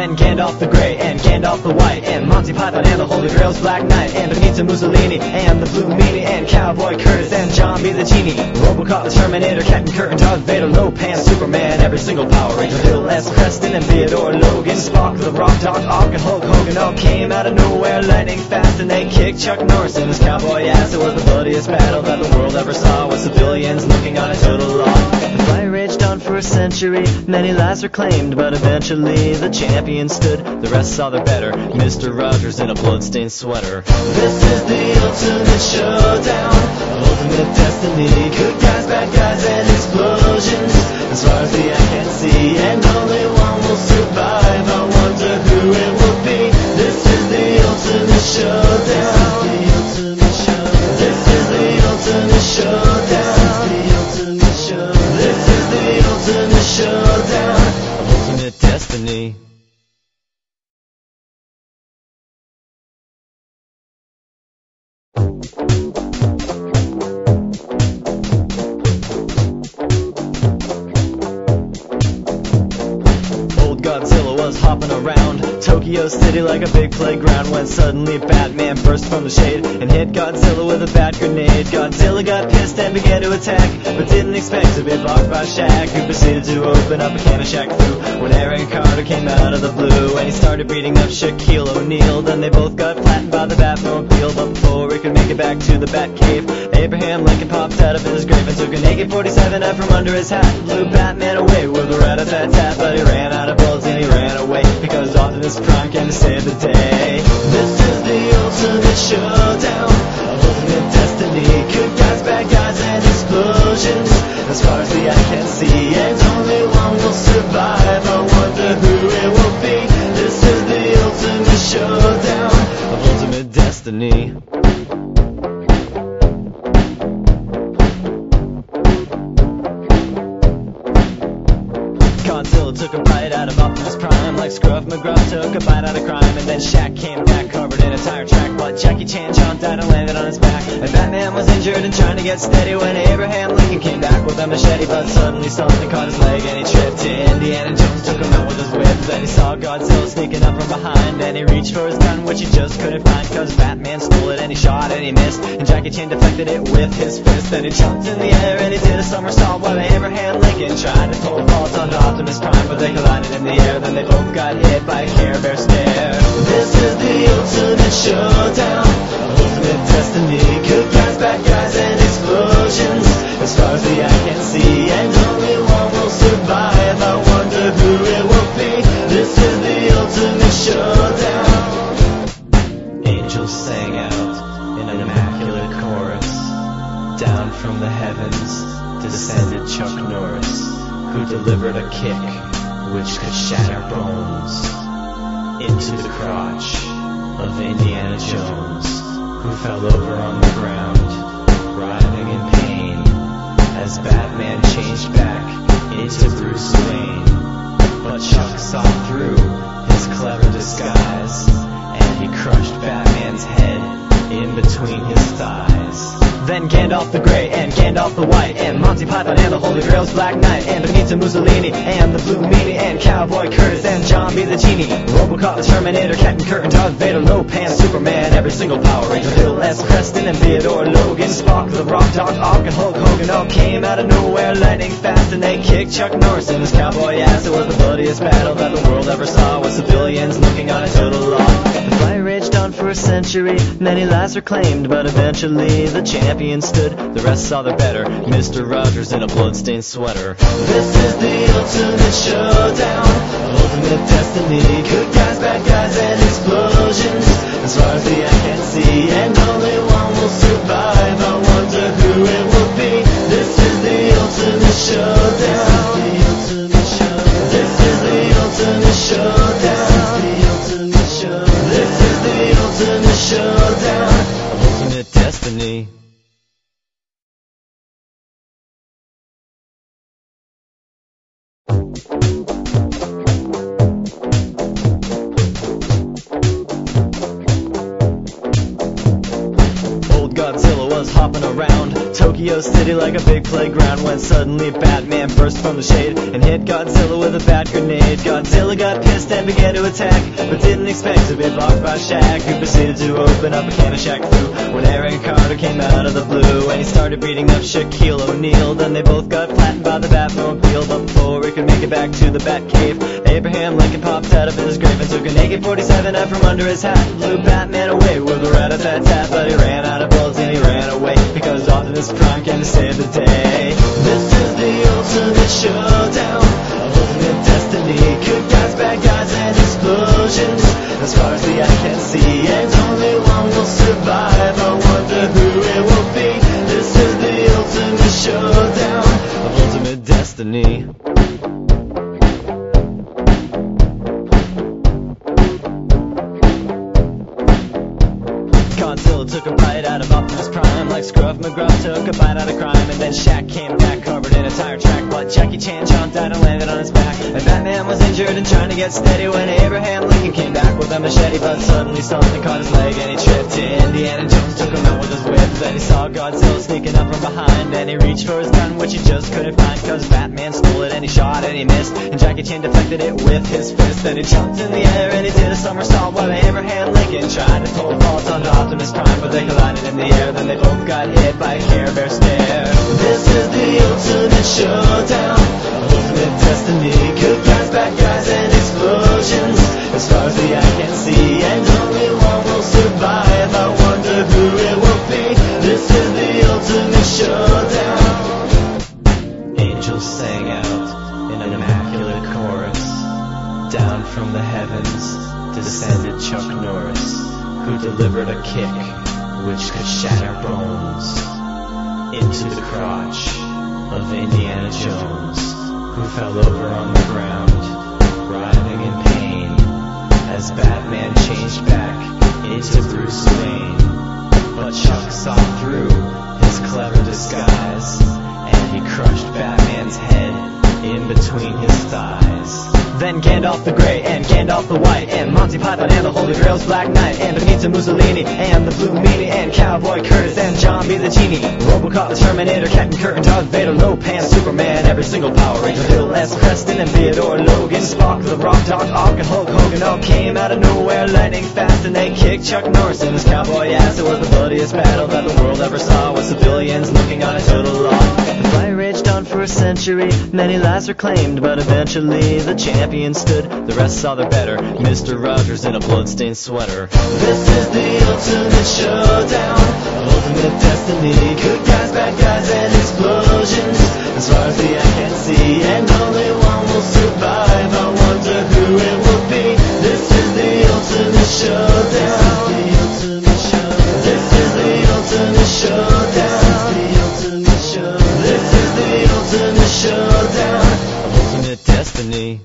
Then Gandalf the Grey and Gandalf the White and Monty Python and the Holy Grail's Black Knight and Benito Mussolini and the Blue Meanie and Cowboy Curtis and John B. the Genie, Robocop the Terminator, Captain Kirk, Darth Vader, Lopan, Superman, every single Power Ranger, Bill S. Preston and Theodore Logan, Spock, the Rock, Doc Ock, and Hulk Hogan all came out of nowhere, lightning fast, and they kicked Chuck Norris in his cowboy ass. It was the bloodiest battle that the world ever saw, with civilians looking on a total loss. The fight raged on for a century, many lives were claimed, but eventually the champion stood. The rest saw their better, Mister Rogers in a bloodstained sweater. This is the ultimate showdown, ultimate destiny, good guys, bad guys, and explosions. As far as the eye can see, and only one will survive. I wonder who it will be. This is the ultimate showdown. This is the ultimate showdown. This is the ultimate showdown. Ultimate destiny. Godzilla was hopping around Tokyo City like a big playground, when suddenly Batman burst from the shade and hit Godzilla with a bat grenade. Godzilla got pissed and began to attack, but didn't expect to be blocked by Shaq, who proceeded to open up a can of Shaq Fu when Aaron Carter came out of the blue and he started beating up Shaquille O'Neal. Then they both got flattened by the Batmobile, but before he could make it back to the Batcave, Abraham Lincoln popped out of his grave and took an A K forty-seven out from under his hat and blew Batman away with a rat-a-tat-tat. But he ran out of bullets and he ran away, because Optimus Prime came to save the day. This is the ultimate showdown, ultimate destiny, good guys, bad guys, and explosions. As far as the eye can see, and only one will survive. I wonder who it will be. This is the ultimate showdown of ultimate destiny. Godzilla took a bite out of Optimus Prime, like Scruff McGruff took a bite out of crime. And then Shaq came back covered in a tire track, but Jackie Chan jumped out and landed on his back. And Batman was injured and trying to get steady when Abraham Lincoln came back with a machete, but suddenly something caught his leg and he tripped. Indiana Jones took him out with his whip. Then he saw Godzilla sneaking up from behind, and he reached for his gun, which he just couldn't find, cause Batman stole it and he shot and he missed, and Jackie Chan deflected it with his fist. Then he jumped in the air and he did a somersault, while Abraham Lincoln tried to pull a fault onto Optimus Prime, but they collided in the air. Then they both got hit by a Care Bear stare. This is the ultimate showdown, ultimate destiny, good guys, bad guys, and explosions. As far as the eye can see, and only one will survive. I wonder who it will be. This is the ultimate showdown. Angels sang out in an immaculate chorus. Down from the heavens descended Chuck Norris, who delivered a kick which could shatter bones into the crotch of Indiana Jones, who fell over on the ground, writhing in pain, as Batman changed back into Bruce Wayne. But Chuck saw through his clever disguise, and he crushed Batman's head in between his thighs. Then Gandalf the Grey and Gandalf the White and Monty Python and the Holy Grail's Black Knight and Benito Mussolini and the Blue Meanie and Cowboy Curtis and John B. the Genie, Robocop the Terminator, Captain Kirk, and Darth Vader, Lopan, Superman, every single Power Ranger, Bill S. Preston and Theodore Logan, Spock, the Rock, Doc Ock, and Hulk Hogan all came out of nowhere, lightning fast, and they kicked Chuck Norris in his cowboy ass. It was the bloodiest battle that the world ever saw, with civilians looking on a total loss. The fight raged on for a century, many lives were claimed, but eventually the champion stood. The rest saw their better, Mister Rogers in a bloodstained sweater. This is the ultimate showdown, ultimate destiny, good guys, bad guys, and explosions. As far as the eye can see, and only one will survive. I wonder who it will be. This is the ultimate showdown. This is the ultimate showdown. This is the ultimate showdown. Ultimate destiny. Godzilla was hopping around Tokyo Tokyo City like a big playground when suddenly Batman burst from the shade and hit Godzilla with a bat grenade. Godzilla got pissed and began to attack, but didn't expect to be blocked by Shaq, who proceeded to open up a can of Shaq Fu when Aaron Carter came out of the blue and he started beating up Shaquille O'Neal. Then they both got flattened by the Batmobile, but before we could make it back to the Batcave, Abraham Lincoln popped out of his grave and took an A K forty-seven out from under his hat, blew Batman away with a rat-a-tat-tat, but he ran out of bullets and he ran away because Optimus Prime came to save the day. This is the ultimate showdown of ultimate destiny. Good guys, bad guys, and explosions as far as the eye can see, and only one will survive. I wonder who it will be. This is the ultimate showdown of ultimate destiny. Godzilla took a bite out of Optimus Prime like Scruff McGruff took a bite out of crime, and then Shaq came back covered in a tire track, but Jackie Chan jumped out and landed on his back, and Batman was injured and trying to get steady when Abraham Lincoln came back with a machete, but suddenly something caught his leg and he tripped. Indiana Jones took him out with his whip, then he saw Godzilla sneaking up from behind and he reached for his gun, which he just couldn't find cause Batman stole it, and he shot and he missed, and Jackie Chan deflected it with his fist. Then he jumped in the air and he did a somersault while Abraham Lincoln tried to pull faults onto Optimus Prime, but they collided in the air. Then they both got hit by a Care Bear stare. This is the ultimate showdown of ultimate destiny. Good guys, bad guys, and explosions as far as the eye can see, and only one will survive. I wonder who it will be. This is the ultimate showdown. Angels sang out in an immaculate chorus. Down from the heavens descended Chuck Norris, who delivered a kick which could shatter bones into the crotch of Indiana Jones, who fell over on the ground, writhing in pain, as Batman changed back into Bruce Wayne. But Chuck saw through his clever disguise, and he crushed Batman's head in between his thighs. Then Gandalf the Grey and Gandalf the White and Monty Python and the Holy Grail's Black Knight and Benito Mussolini and the Blue Meanie and Cowboy Curtis and John B. the Genie, Robocop the Terminator, Captain Kirk and Darth Vader, Lopan, Superman, every single Power Ranger, Bill S. Preston and Theodore Logan, Spock, the Rock, Doc Ock and Hulk Hogan all came out of nowhere lightning fast, and they kicked Chuck Norris in his cowboy ass. It was the bloodiest battle that the world ever saw, with civilians looking on a total loss. The fight raged on for a century, many lives were claimed, but eventually the champion stood. The rest saw their better, Mister Rogers in a bloodstained sweater. This is the ultimate showdown of ultimate destiny. Good guys, bad guys, and explosions as far as the eye can see, and only one will survive. I wonder who it will be. This is the ultimate showdown. This is the ultimate showdown. This is the ultimate showdown of ultimate destiny.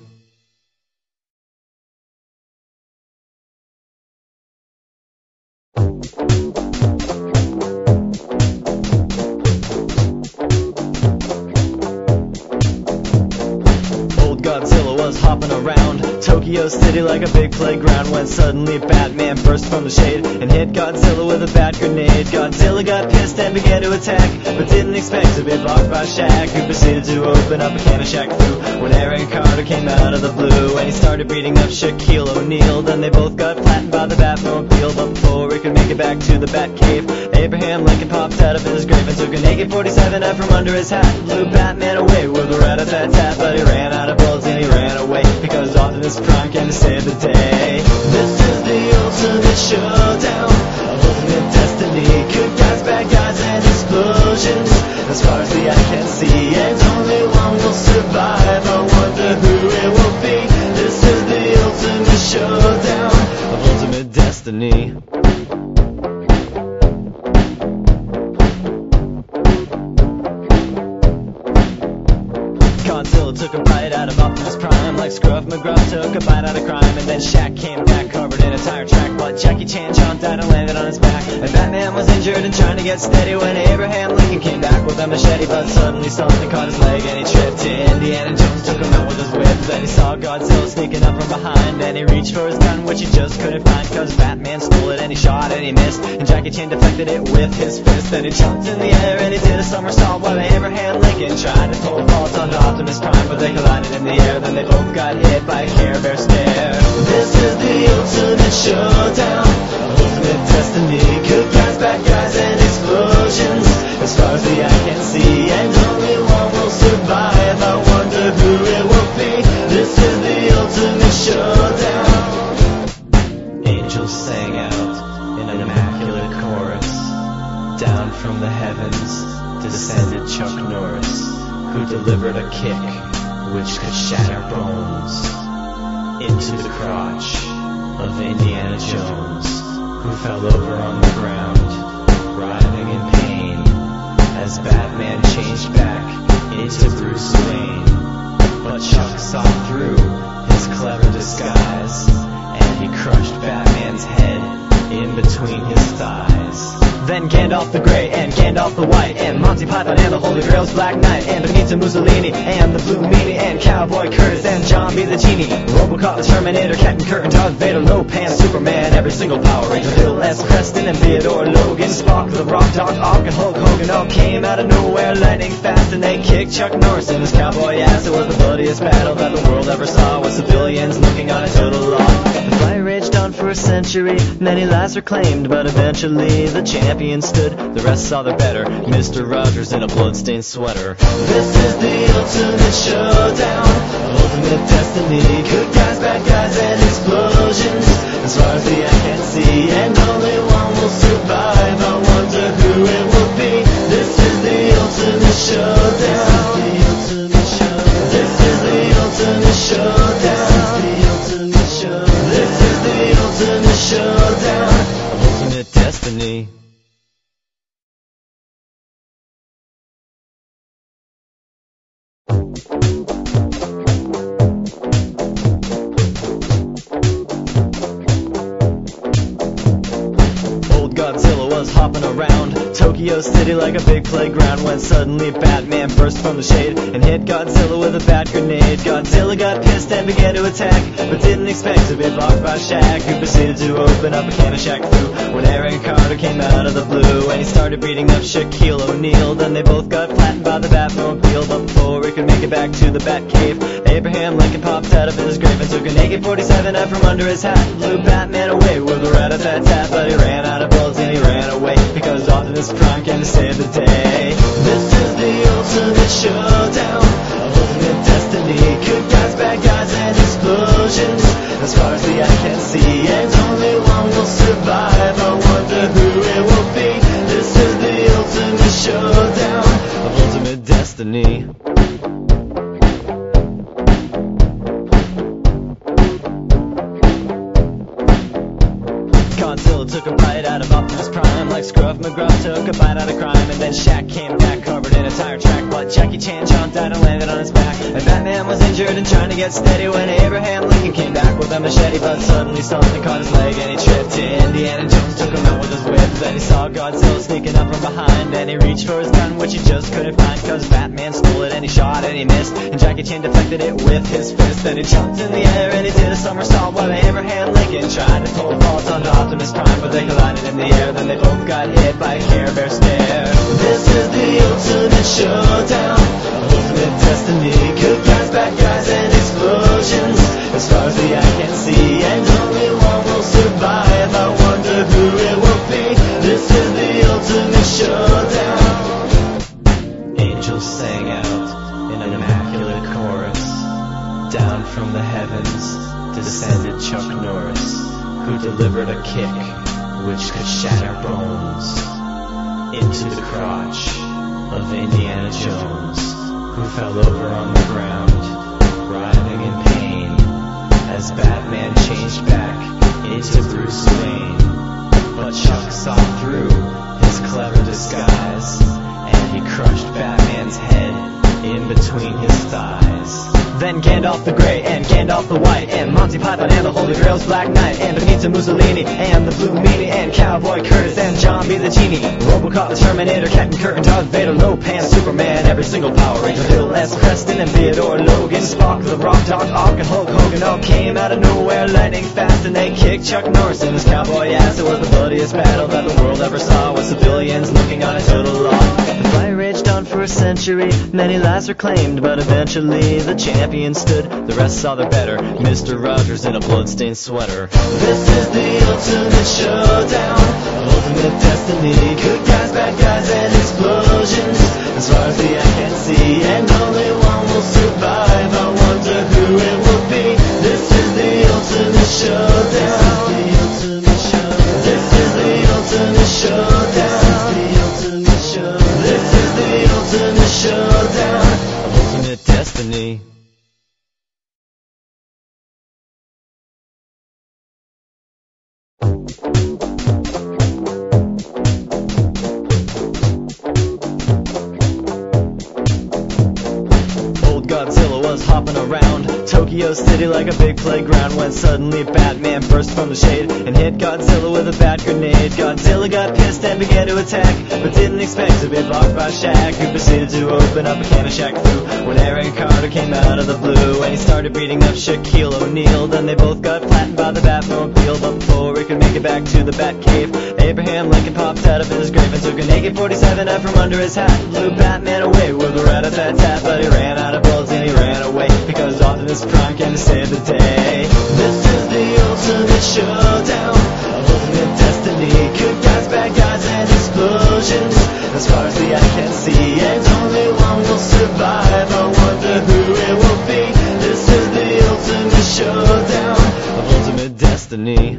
Godzilla was hopping around Tokyo City like a big playground when suddenly Batman burst from the shade and hit Godzilla with a bat grenade. Godzilla got pissed and began to attack, but didn't expect to be blocked by Shaq, who proceeded to open up a can of Shaq Fu when Aaron Carter came out of the blue and he started beating up Shaquille O'Neal. Then they both got flattened by the Batmobile, but before we could make it back to the Batcave, Abraham Lincoln popped out of his grave and took an A K forty-seven out from under his hat, blew Batman away with a rat-a-tat-tat, but he ran out of bullets and he ran away because Optimus Prime came to save the day. This is the ultimate showdown of ultimate destiny. Good guys, bad guys, and explosions as far as the eye can see, and only one will survive. I wonder who it will be. This is the ultimate showdown of ultimate destiny. Godzilla took a bite out of Optimus Prime like Scruff McGruff took a bite out of crime, and then Shaq came back covered in a tire track, but Jackie Chan jumped out and landed on his back, and Batman was injured and trying to get steady when Abraham Lincoln came back with a machete, but suddenly something caught his leg and he tripped. Indiana Jones took him out with his whip, Then he saw Godzilla sneaking up from behind, and he reached for his gun, which he just couldn't find, cause Batman stole it and he shot and he missed, and Jackie Chan deflected it with his fist. Then he jumped in the air and he did a somersault while Abraham Lincoln tried to pull a vault onto Optimus Prime, but they collided in the air. Then they both got hit by a Care Bear stare. This is the ultimate showdown, ultimate destiny, good guys, bad guys, and explosions, as far as the eye can see, and only one will survive. I wonder who it will be. This is the ultimate showdown. Angels sang out in an immaculate chorus. Down from the heavens descended Chuck Norris, who delivered a kick which could shatter bones into the crotch of Indiana Jones, who fell over on the ground, writhing in pain, as Batman changed back into Bruce Wayne. But Chuck saw through his clever disguise, and he crushed Batman's head in between his thighs. Then Gandalf the Grey and Gandalf the White and Monty Python and the Holy Grail's Black Knight and Benito Mussolini and the Blue Meanie and Cowboy Curtis and John B. the Genie, Robocop the Terminator, Captain Kirk and Darth Vader, Lopan, Superman, every single Power Ranger, Bill S. Preston and Theodore Logan, Spock, the Rock, Doc Ock and Hulk Hogan all came out of nowhere lightning fast, and they kicked Chuck Norris in his cowboy ass. It was the bloodiest battle that the world ever saw, with civilians looking on a total loss. The fight raged on for a century, many lives were claimed, but eventually the champion stood. The rest saw their better, Mister Rogers in a bloodstained sweater. This is the ultimate showdown, ultimate destiny, good guys, bad guys, and explosions, as far as the eye can see, and only one will survive. I wonder who it will be. This is the ultimate showdown. This is the ultimate showdown. This is the ultimate showdown, ultimate destiny. Godzilla was hopping around Tokyo City like a big playground, when suddenly Batman burst from the shade and hit Godzilla with a bat grenade. Godzilla got pissed and began to attack, but didn't expect to be blocked by Shaq, who proceeded to open up a can of Shaq Fu when Aaron Carter came out of the blue, and he started beating up Shaquille O'Neal. Then they both got flattened by the Batmobile, but before he could make it back to the Batcave, Abraham Lincoln popped out of his grave and took an A K forty-seven out from under his hat and blew Batman away with a rat-a-tat-tat. But he ran out of bullets and he ran away, because Optimus Prime came to save the day. This is the ultimate showdown, ultimate destiny, good guys, bad guys, and explosions, as far as the eye can see, and only one will survive. I wonder who it will be. This is the ultimate showdown of ultimate destiny. Godzilla took a bite out of Optimus Prime, like Scruff McGruff took a bite out of crime, and then Shaq came back covered in a tire track, but Jackie Chan jumped out and landed on his back, and Batman was injured and trying to get steady when Abraham Lincoln came back with a machete, but suddenly something caught his leg and he tripped. Indiana Jones took him out with his whip. Then he saw Godzilla sneaking up from behind, and he reached for his gun, which he just couldn't find, cause Batman stole it and he shot and he missed, and Jackie Chan deflected it with his fist. Then he jumped in the air and he did a somersault while Abraham Lincoln tried to pull a vault onto Optimus Prime, but they collided in the air. Then they both got hit by a Care Bear stare. This is the ultimate showdown, ultimate destiny, good guys, bad guys, and explosions, as far as the eye can see, and only one will survive. I wonder who it will be. This is the ultimate showdown. Angels sang out in an immaculate chorus. Down from the heavens descended Chuck Norris, who delivered a kick which could shatter bones into the crotch of Indiana Jones, who fell over on the ground, writhing in pain, as Batman changed back into Bruce Wayne. But Chuck saw through his clever disguise, and he crushed Batman's head in between his thighs. Then Gandalf the Grey and Gandalf the White and Monty Python and the Holy Grail's Black Knight and Benito Mussolini and the Blue Meanie and Cowboy Curtis and John B. the Genie, Robocop the Terminator, Captain Kirk and Darth Vader, Lopan, Superman, every single Power Ranger, Bill S. Preston and Theodore Logan, Spock, the Rock, Doc Ock and Hulk Hogan all came out of nowhere lightning fast and they kicked Chuck Norris in his cowboy ass. It was the bloodiest battle that the world ever saw, with civilians looking on a total loss. The fight raged on for a century, many lives were claimed, but eventually the champion stood. The rest saw their better, Mister Rogers in a bloodstained sweater. This is the ultimate showdown, ultimate destiny, good guys, bad guys, and explosions. As far as the eye can see, and only one will survive. I wonder who it will be. This is the ultimate showdown. This is the ultimate showdown. This is the ultimate showdown, ultimate destiny. Godzilla was hopping around Tokyo City like a big playground when suddenly Batman burst from the shade and hit Godzilla with a bat grenade. Godzilla got pissed and began to attack, but didn't expect to be blocked by Shaq, who proceeded to open up a can of Shaq Fu when Aaron Carter came out of the blue and he started beating up Shaquille O'Neal. Then they both got flattened by the Batmobile, but before he could make it back to the Batcave, Abraham Lincoln popped out of his grave and took an A K forty-seven out from under his hat, blew Batman away with a rat-a-tat-tat, but he ran out of bullets and he ran away because Optimus Prime came to save the day. This is the ultimate showdown, ultimate destiny, good guys, bad guys, and explosions. As far as the eye can see, and only one will survive. I wonder who it will be. This is the ultimate showdown of ultimate destiny.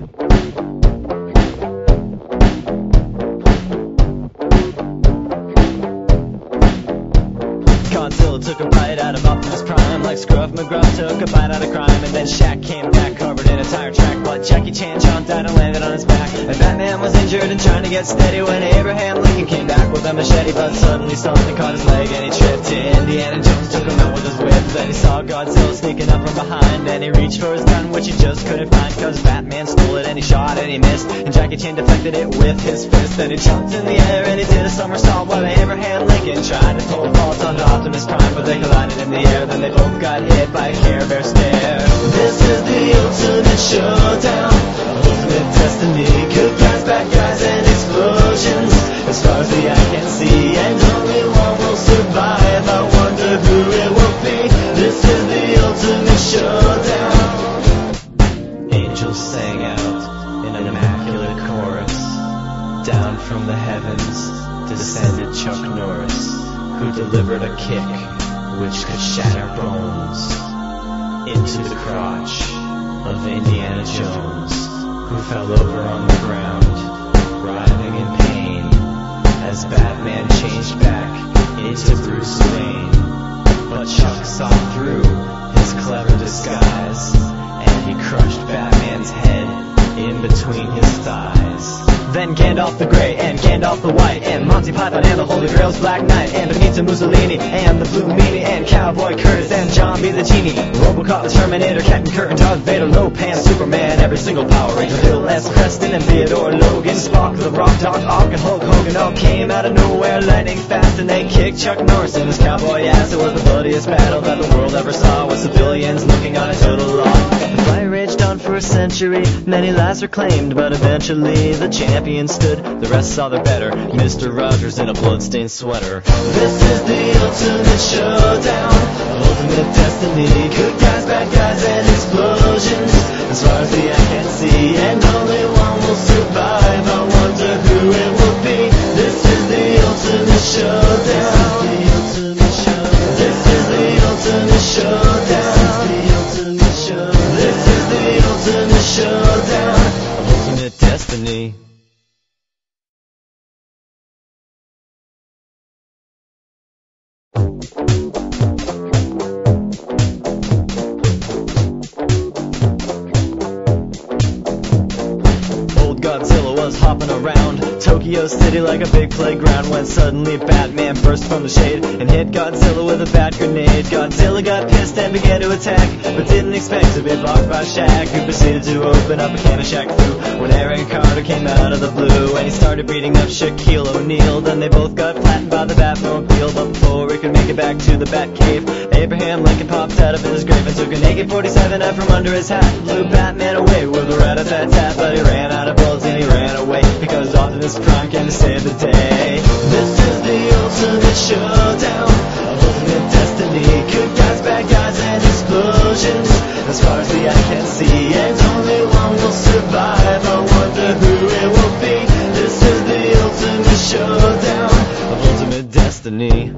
Godzilla took a bite out of Optimus Prime like Scruff McGruff took a bite out of crime, and then Shaq came back covered in a tire track, but Jackie Chan jumped out and landed on his back, and Batman was injured and trying to get steady when Abraham Lincoln came back with a machete, but suddenly something caught his leg and he tripped. Indiana Jones took him out with his whip, then he saw Godzilla sneaking up from behind and he reached for his gun, which he just couldn't find cause Batman stole it and he shot and he missed, and Jackie Chan deflected it with his fist. Then he jumped in the air and he did a somersault while Abraham Lincoln tried to pull a vault onto Optimus Prime, but they collided in the air. Then they both got hit by a Care Bear stare. This is the ultimate showdown, ultimate destiny, good guys, bad guys, and explosions. As far as the eye can see, and only one will survive. I wonder who it will be. This is the ultimate showdown. Angels sang out in an immaculate chorus. Down from the heavens descended Chuck Norris, who delivered a kick which could shatter bones into the crotch of Indiana Jones, who fell over on the ground, writhing in pain, as Batman changed back into Bruce Wayne. But Chuck saw through his clever disguise, and he crushed Batman's head in between his thighs. Then Gandalf the Grey and Gandalf the White and Monty Python and the Holy Grail's Black Knight and Benito Mussolini and the Blue Meanie and Cowboy Curtis and John B. the Genie, Robocop the Terminator, Captain Kirk and Darth Vader, Lopan, Superman, every single Power Ranger, Bill S. Preston and Theodore Logan, Spock, the Rock, Doc Ock and Hulk Hogan all came out of nowhere lightning fast and they kicked Chuck Norris in his cowboy ass. It was the bloodiest battle that the world ever saw, with civilians looking on a total loss. The fight raged on for a century, many lives were claimed, but eventually the champion stood. The rest saw their better, Mister Rogers in a bloodstained sweater. This is the ultimate showdown, ultimate destiny, good guys, bad guys, and explosions. As far as the eye can see, and only one will survive. I wonder who it will be. This is the ultimate showdown. This is the ultimate showdown. This is the ultimate showdown, ultimate destiny. Godzilla was hopping around Tokyo Tokyo City like a big playground when suddenly Batman burst from the shade and hit Godzilla with a bat grenade. Godzilla got pissed and began to attack, but didn't expect to be blocked by Shaq, who proceeded to open up a can of Shaq Fu when Aaron Carter came out of the blue and he started beating up Shaquille O'Neal. Then they both got flattened by the Batmobile, but before we could make it back to the Batcave, Abraham Lincoln popped out of his grave and took an A K forty-seven out from under his hat, blew Batman away with a rat-a-tat-tat, but he ran out of bullets and he ran away because Optimus Prime came to save the day. This is the ultimate showdown of ultimate destiny. Good guys, bad guys, and explosions as far as the eye can see, and only one will survive. I wonder who it will be. This is the ultimate showdown of ultimate destiny.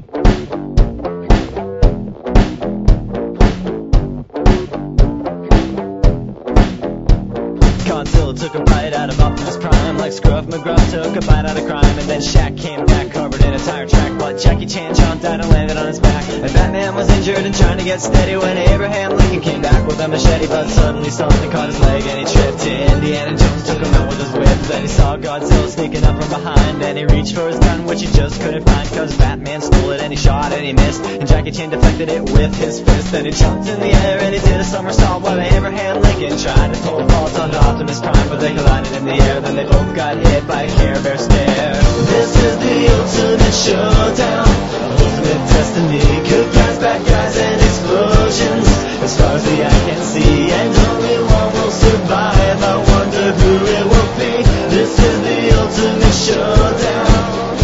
Godzilla took a bite out of Optimus Prime like Scruff McGruff took a bite out of crime, and then Shaq came back covered in a tire track, but Jackie Chan jumped out and landed on his back, and Batman was injured and trying to get steady when Abraham Lincoln came back with a machete, but suddenly something caught his leg and he tripped. Indiana Jones took him out with his whip, then he saw Godzilla sneaking up from behind and he reached for his gun, which he just couldn't find cause Batman stole it, and he shot and he missed, and Jackie Chan deflected it with his fist. Then he jumped in the air and he did a somersault while Abraham Lincoln tried to pull faults onto Optimus Prime, but they collided in the air. Then they both got hit by a Care Bear stare. This is the ultimate showdown of ultimate destiny. Good guys, bad guys, and explosions as far as the eye can see, and only one will survive. I wonder who it will be. This is the ultimate showdown.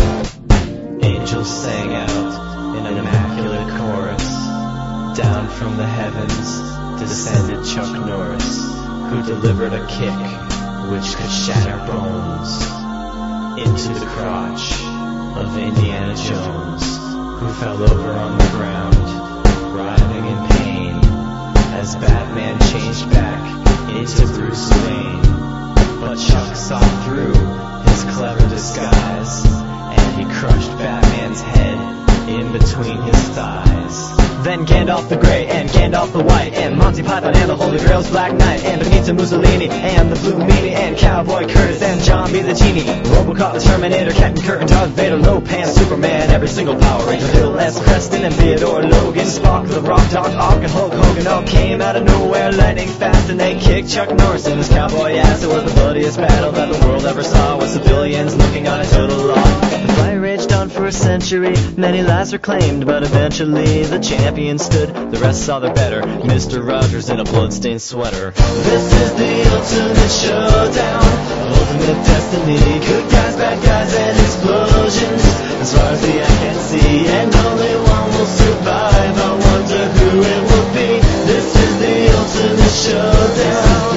Angels sang out in an immaculate chorus. Down from the heavens descended Chuck Norris, who delivered a kick which could shatter bones into the crotch of Indiana Jones, who fell over on the ground, writhing in pain, as Batman changed back into Bruce Wayne. But Chuck saw through his clever disguise, and he crushed Batman's head in between his thighs. Then Gandalf the Grey and Gandalf the White and Monty Python and the Holy Grail's Black Knight and Benito Mussolini and the Blue Meanie and Cowboy Curtis and John B. the Genie, Robocop the Terminator, Captain Kirk and Darth Vader, Lopan, Superman, every single Power Ranger, Bill S. Preston and Theodore Logan, Spock, the Rock, Doc Ock and Hulk Hogan all came out of nowhere lightning fast, and they kicked Chuck Norris in his cowboy ass. It was the bloodiest battle that the world ever saw, with civilians looking on a total loss. The fight raged on for a century, many lives were claimed, but eventually the champion stood. The rest saw their better, Mister Rogers in a bloodstained sweater. This is the ultimate showdown of ultimate destiny. Good guys, bad guys, and explosions as far as the eye can see, and only one will survive. I wonder who it will be. This is the ultimate showdown.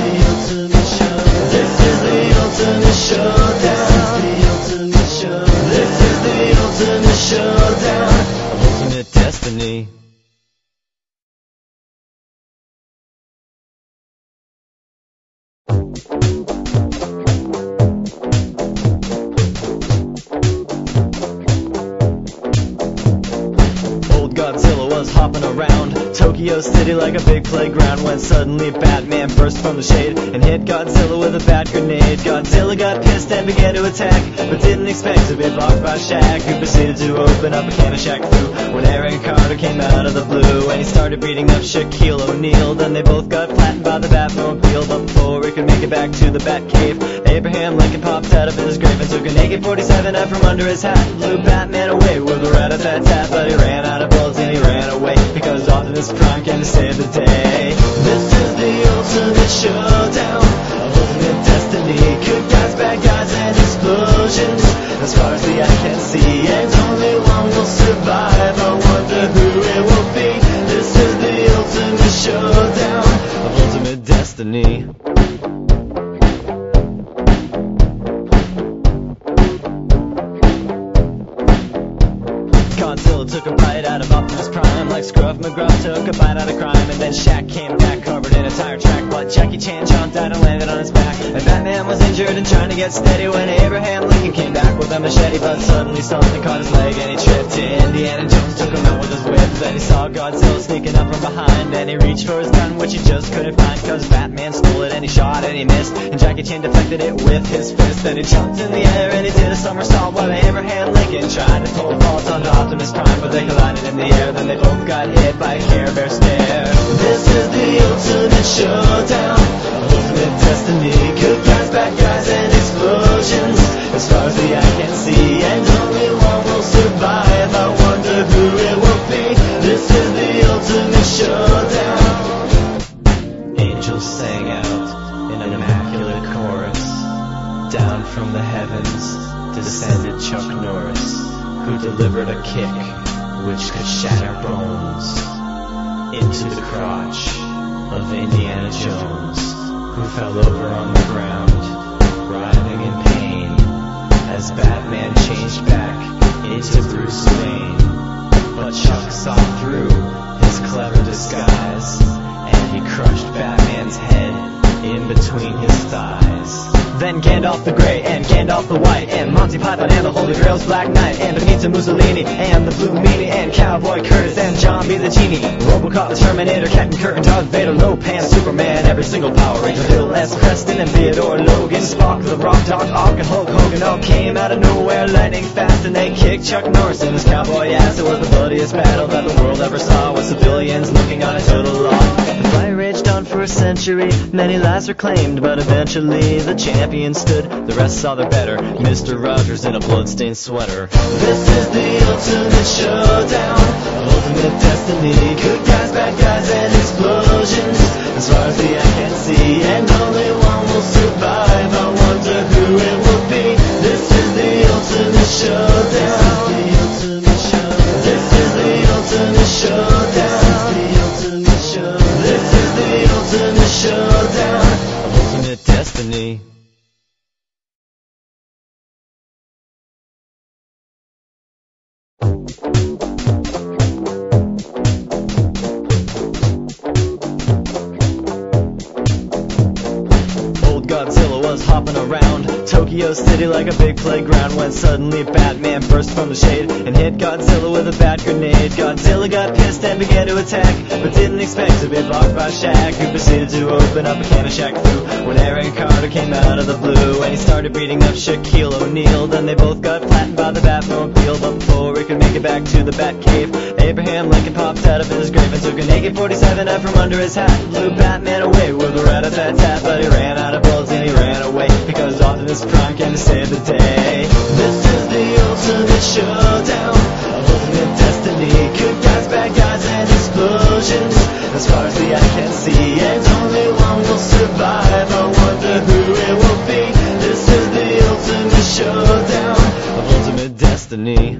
This is the ultimate showdown. This is the ultimate showdown of ultimate destiny. Godzilla was hopping around Tokyo City like a big playground when suddenly Batman burst from the shade and hit Godzilla with a bat grenade. Godzilla got pissed and began to attack, but didn't expect to be blocked by Shaq, who proceeded to open up a can of Shaq Fu when Aaron Carter came out of the blue and he started beating up Shaquille O'Neal. Then they both got flattened by the Batmobile, but before we could make it back to the Batcave, Abraham Lincoln popped out of his grave and took an A K forty-seven out from under his hat, blew Batman away with a rat-a-tat-tat, but he ran out of bullets and he ran away because Optimus Prime came to save the day. This is the ultimate showdown of ultimate destiny. Good guys, bad guys, and explosions as far as the eye can see, and only one will survive. I wonder who it will be. This is the ultimate showdown of ultimate destiny. Godzilla took a bite out of Optimus Prime like Scruff McGruff took a bite out of crime, and then Shaq came back covered in a tire track, but Jackie Chan jumped out and landed on his back, and Batman was injured and trying to get steady when Abraham Lincoln came back with a machete, but suddenly something caught his leg and he tripped. Indiana Jones took him out with his whip, then Then he saw Godzilla sneaking up from behind, and he reached for his gun, which he just couldn't find, cause Batman stole it and he shot and he missed, and Jackie Chan deflected it with his fist. Then he jumped in the air and he did a somersault while Abraham Lincoln tried to pull a fault onto Optimus Prime, but they collided in the air. Then they both got hit by a Care Bear stare. This is the ultimate showdown, ultimate destiny, good guys, bad guys, and explosions, as far as the eye can see, and only one will survive. I wonder who it will be. This is the ultimate showdown. Angels sang out in an immaculate chorus. Down from the heavens descended Chuck Norris, who delivered a kick which could shatter bones into the crotch of Indiana Jones, who fell over on the ground, writhing in pain, as Batman changed back into Bruce Wayne. But Chuck saw through his clever disguise, and he crushed Batman's head in between his thighs. Then Gandalf the Grey and Gandalf the White and Monty Python and the Holy Grail's Black Knight and Benito Mussolini and the Blue Meanie and Cowboy Curtis and John B. the Genie, Robocop the Terminator, Captain Kirk and Darth Vader, Lopan, Superman, every single Power Ranger, Bill S. Preston and Theodore Logan, Spock, the Rock, Doc Ock and Hulk Hogan all came out of nowhere lightning fast, and they kicked Chuck Norris in his cowboy ass. It was the bloodiest battle that the world ever saw, with civilians looking on a total loss. The fight raged on for a century, many lives were claimed, but eventually the champion stood. The rest saw their better, Mister Rogers in a bloodstained sweater. This is the ultimate showdown, ultimate destiny, good guys, bad guys, and explosions, as far as the eye can see, and only one will survive. I wonder who it will be. This is the ultimate showdown. This is the ultimate showdown. This is the ultimate showdown, ultimate destiny. Godzilla was hopping around Tokyo City like a big playground, when suddenly Batman burst from the shade and hit Godzilla with a bat grenade. Godzilla got pissed and began to attack, but didn't expect to be blocked by Shaq, who proceeded to open up a can of Shaq Fu when Aaron Carter came out of the blue, and he started beating up Shaquille O'Neal. Then they both got flattened by the Batmobile, but before he could make it back to the Batcave, Abraham Lincoln popped out of his grave and took an A K forty-seven out from under his hat, blew Batman away with a rat-a-tat-tat, but he ran out of bullets and he ran away, because Optimus Prime came to save the day. This is the ultimate showdown, ultimate destiny, good guys, bad guys, and explosions, as far as the eye can see, and only one will survive. I wonder who it will be. This is the ultimate showdown of ultimate destiny.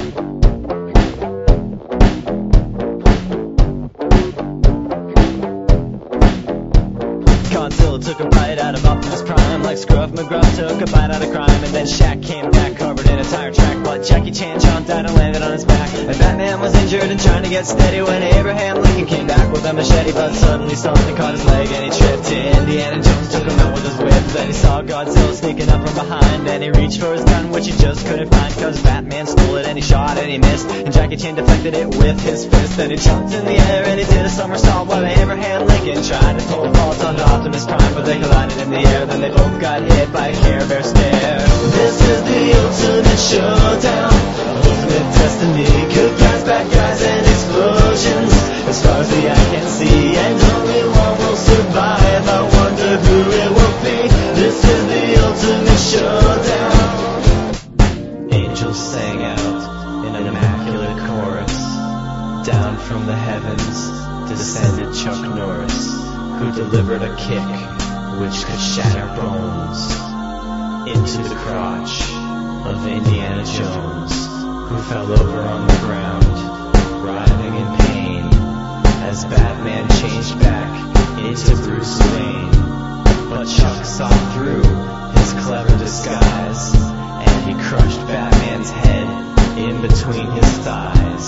Godzilla took a bite out of Optimus Prime, like Scruff McGruff took a bite out of crime, and then Shaq came back covered in a tire track, but Jackie Chan jumped out and landed on his back, and Batman was injured and trying to get steady when Abraham Lincoln came back with a machete, but suddenly something caught his leg and he tripped. Indiana Jones took him out with his whip. Then he saw Godzilla sneaking up from behind, and he reached for his gun, which he just couldn't find, cause Batman stole it and he shot and he missed, and Jackie Chan deflected it with his fist. Then he jumped in the air and he did a somersault while Abraham Lincoln tried to pull a fault onto Optimus Prime, but they collided in the air. Then they both got hit by a Care Bear stare. This is the ultimate showdown, ultimate destiny, good guys, bad guys, and explosions, as far as the eye can see, and only one will survive. I wonder who it will be. This is the ultimate showdown. Angels sang out in an immaculate chorus. Down from the heavens descended Chuck Norris, who delivered a kick which could shatter bones into the crotch of Indiana Jones, who fell over on the ground, writhing in pain, as Batman changed back into Bruce Wayne. But Chuck saw through his clever disguise, and he crushed Batman's head in between his thighs.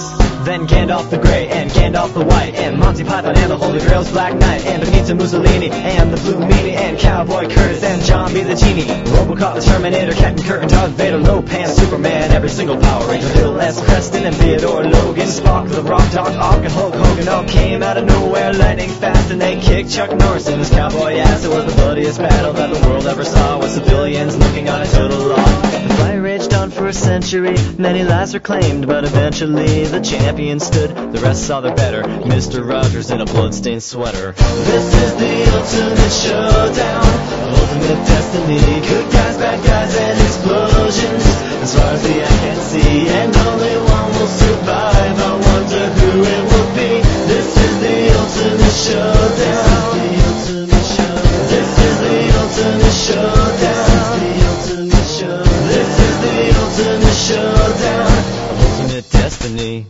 Then Gandalf the Grey and Gandalf the White and Monty Python and the Holy Grail's Black Knight and Benito Mussolini and the Blue Meanie and Cowboy Curtis and John B. the Genie, Robocop the Terminator, Captain Kirk and Darth Vader, Lopan, Superman, every single Power Ranger, Bill S. Preston and Theodore Logan, Spock, the Rock, Doc Ock and Hulk Hogan all came out of nowhere lightning fast and they kicked Chuck Norris in his cowboy ass. It was the bloodiest battle that the world ever saw, with civilians looking on a total loss. The fight raged on for a century, many lives were claimed, but eventually the champion stood. The rest saw their better, Mister Rogers in a bloodstained sweater. This is the ultimate showdown, ultimate destiny, good guys, bad guys, and explosions. As far as the eye can see, and only one will survive. I wonder who it will be. This is the ultimate showdown. This is the ultimate showdown. This is the ultimate showdown, ultimate destiny.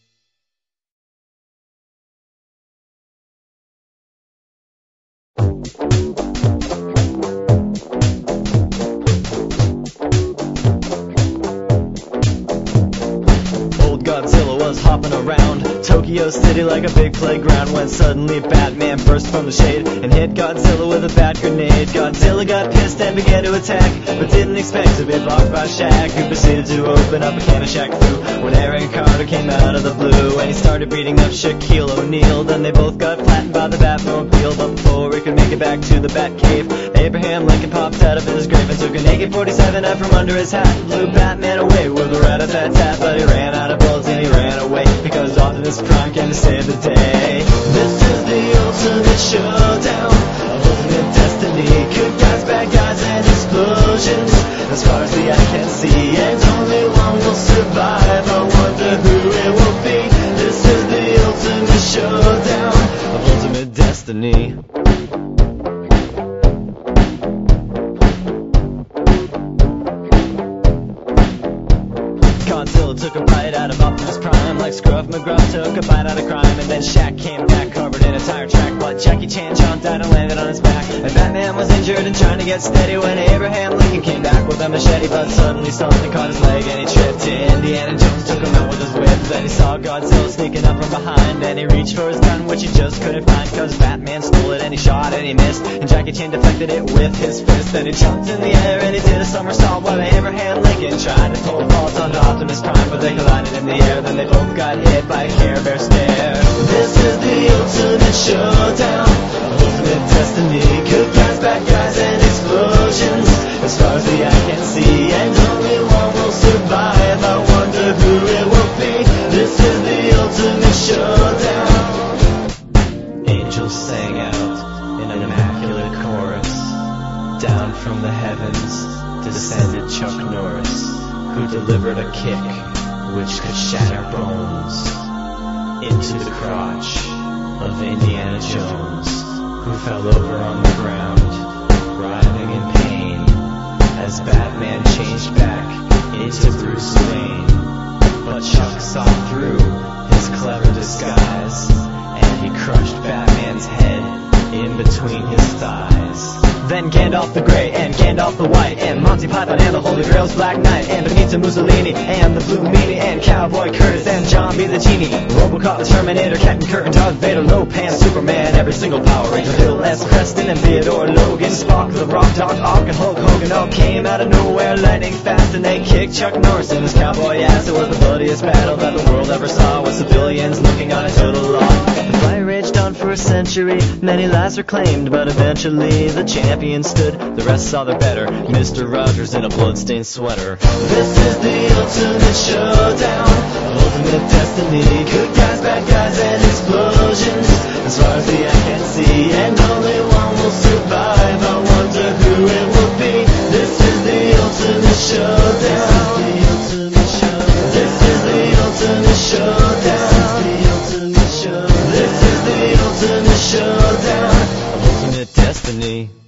Godzilla was hopping around Tokyo City like a big playground when suddenly Batman burst from the shade and hit Godzilla with a bat grenade. Godzilla got pissed and began to attack, but didn't expect to be blocked by Shaq, who proceeded to open up a can of Shaq Fu when Aaron Carter came out of the blue and he started beating up Shaquille O'Neal. Then they both got flattened by the Batmobile, but before we could make it back to the Batcave, Abraham Lincoln popped out of his grave and took an A K forty-seven out from under his hat and blew Batman away with a rat-a-tat-tat. But he ran out of bullets and he ran away, because Optimus Prime came to save the day. This is the ultimate showdown, ultimate destiny, good guys, bad guys, and explosions. As far as the eye can see, and only one will survive. I wonder who it will be. This is the ultimate showdown of ultimate destiny. Godzilla took a bite out of Optimus Prime like Scruff McGruff took a bite out of crime, and then Shaq came back covered in a tire track, but Jackie Chan jumped out and landed on his back, and Batman was injured and trying to get steady when Abraham Lincoln came back with a machete, but suddenly something caught his leg and he tripped. Indiana Jones took him out with his whip. Then he saw Godzilla sneaking up from behind and he reached for his gun, which he just couldn't find, cause Batman stole it and he shot and he missed, and Jackie Chan deflected it with his fist. Then he jumped in the air and he did a somersault while Abraham Lincoln tried to pull a vault onto Optimus Prime, but they collided in the air. Then they both got hit by a Care Bear stare. This is the ultimate showdown, ultimate destiny, good guys, bad guys, and explosions. As far as the eye can see, and only one will survive. I wonder who it will be. This is the ultimate showdown. Angels sang out in an immaculate chorus. Down from the heavens descended Chuck Norris, who delivered a kick which could shatter bones into the crotch of Indiana Jones, who fell over on the ground, writhing in pain, as Batman changed back into Bruce Wayne. But Chuck saw through his clever disguise, and he crushed Batman's head in between his thighs. Then Gandalf the Grey and Gandalf the White and Monty Python and the Holy Grail's Black Knight and Benito Mussolini and the Blue Meanie and Cowboy Curtis and John B. the Genie, Robocop the Terminator, Captain Kirk and Darth Vader, Lopan, Superman, every single Power Ranger, Bill S. Preston and Theodore Logan, Spock, the Rock, Doc Ock and Hulk Hogan all came out of nowhere lightning fast and they kicked Chuck Norris in his cowboy ass. It was the bloodiest battle that the world ever saw, with civilians looking on a total loss. The fight raged on for a century, many lives were claimed, but eventually the champion stood. The rest saw their better, Mister Rogers in a bloodstained sweater. This is the ultimate showdown, ultimate destiny, good guys, bad guys, and explosions. As far as the eye can see, and only one will survive. I wonder who it will be. This is the ultimate showdown. This is the ultimate showdown. This is the ultimate showdown, ultimate destiny.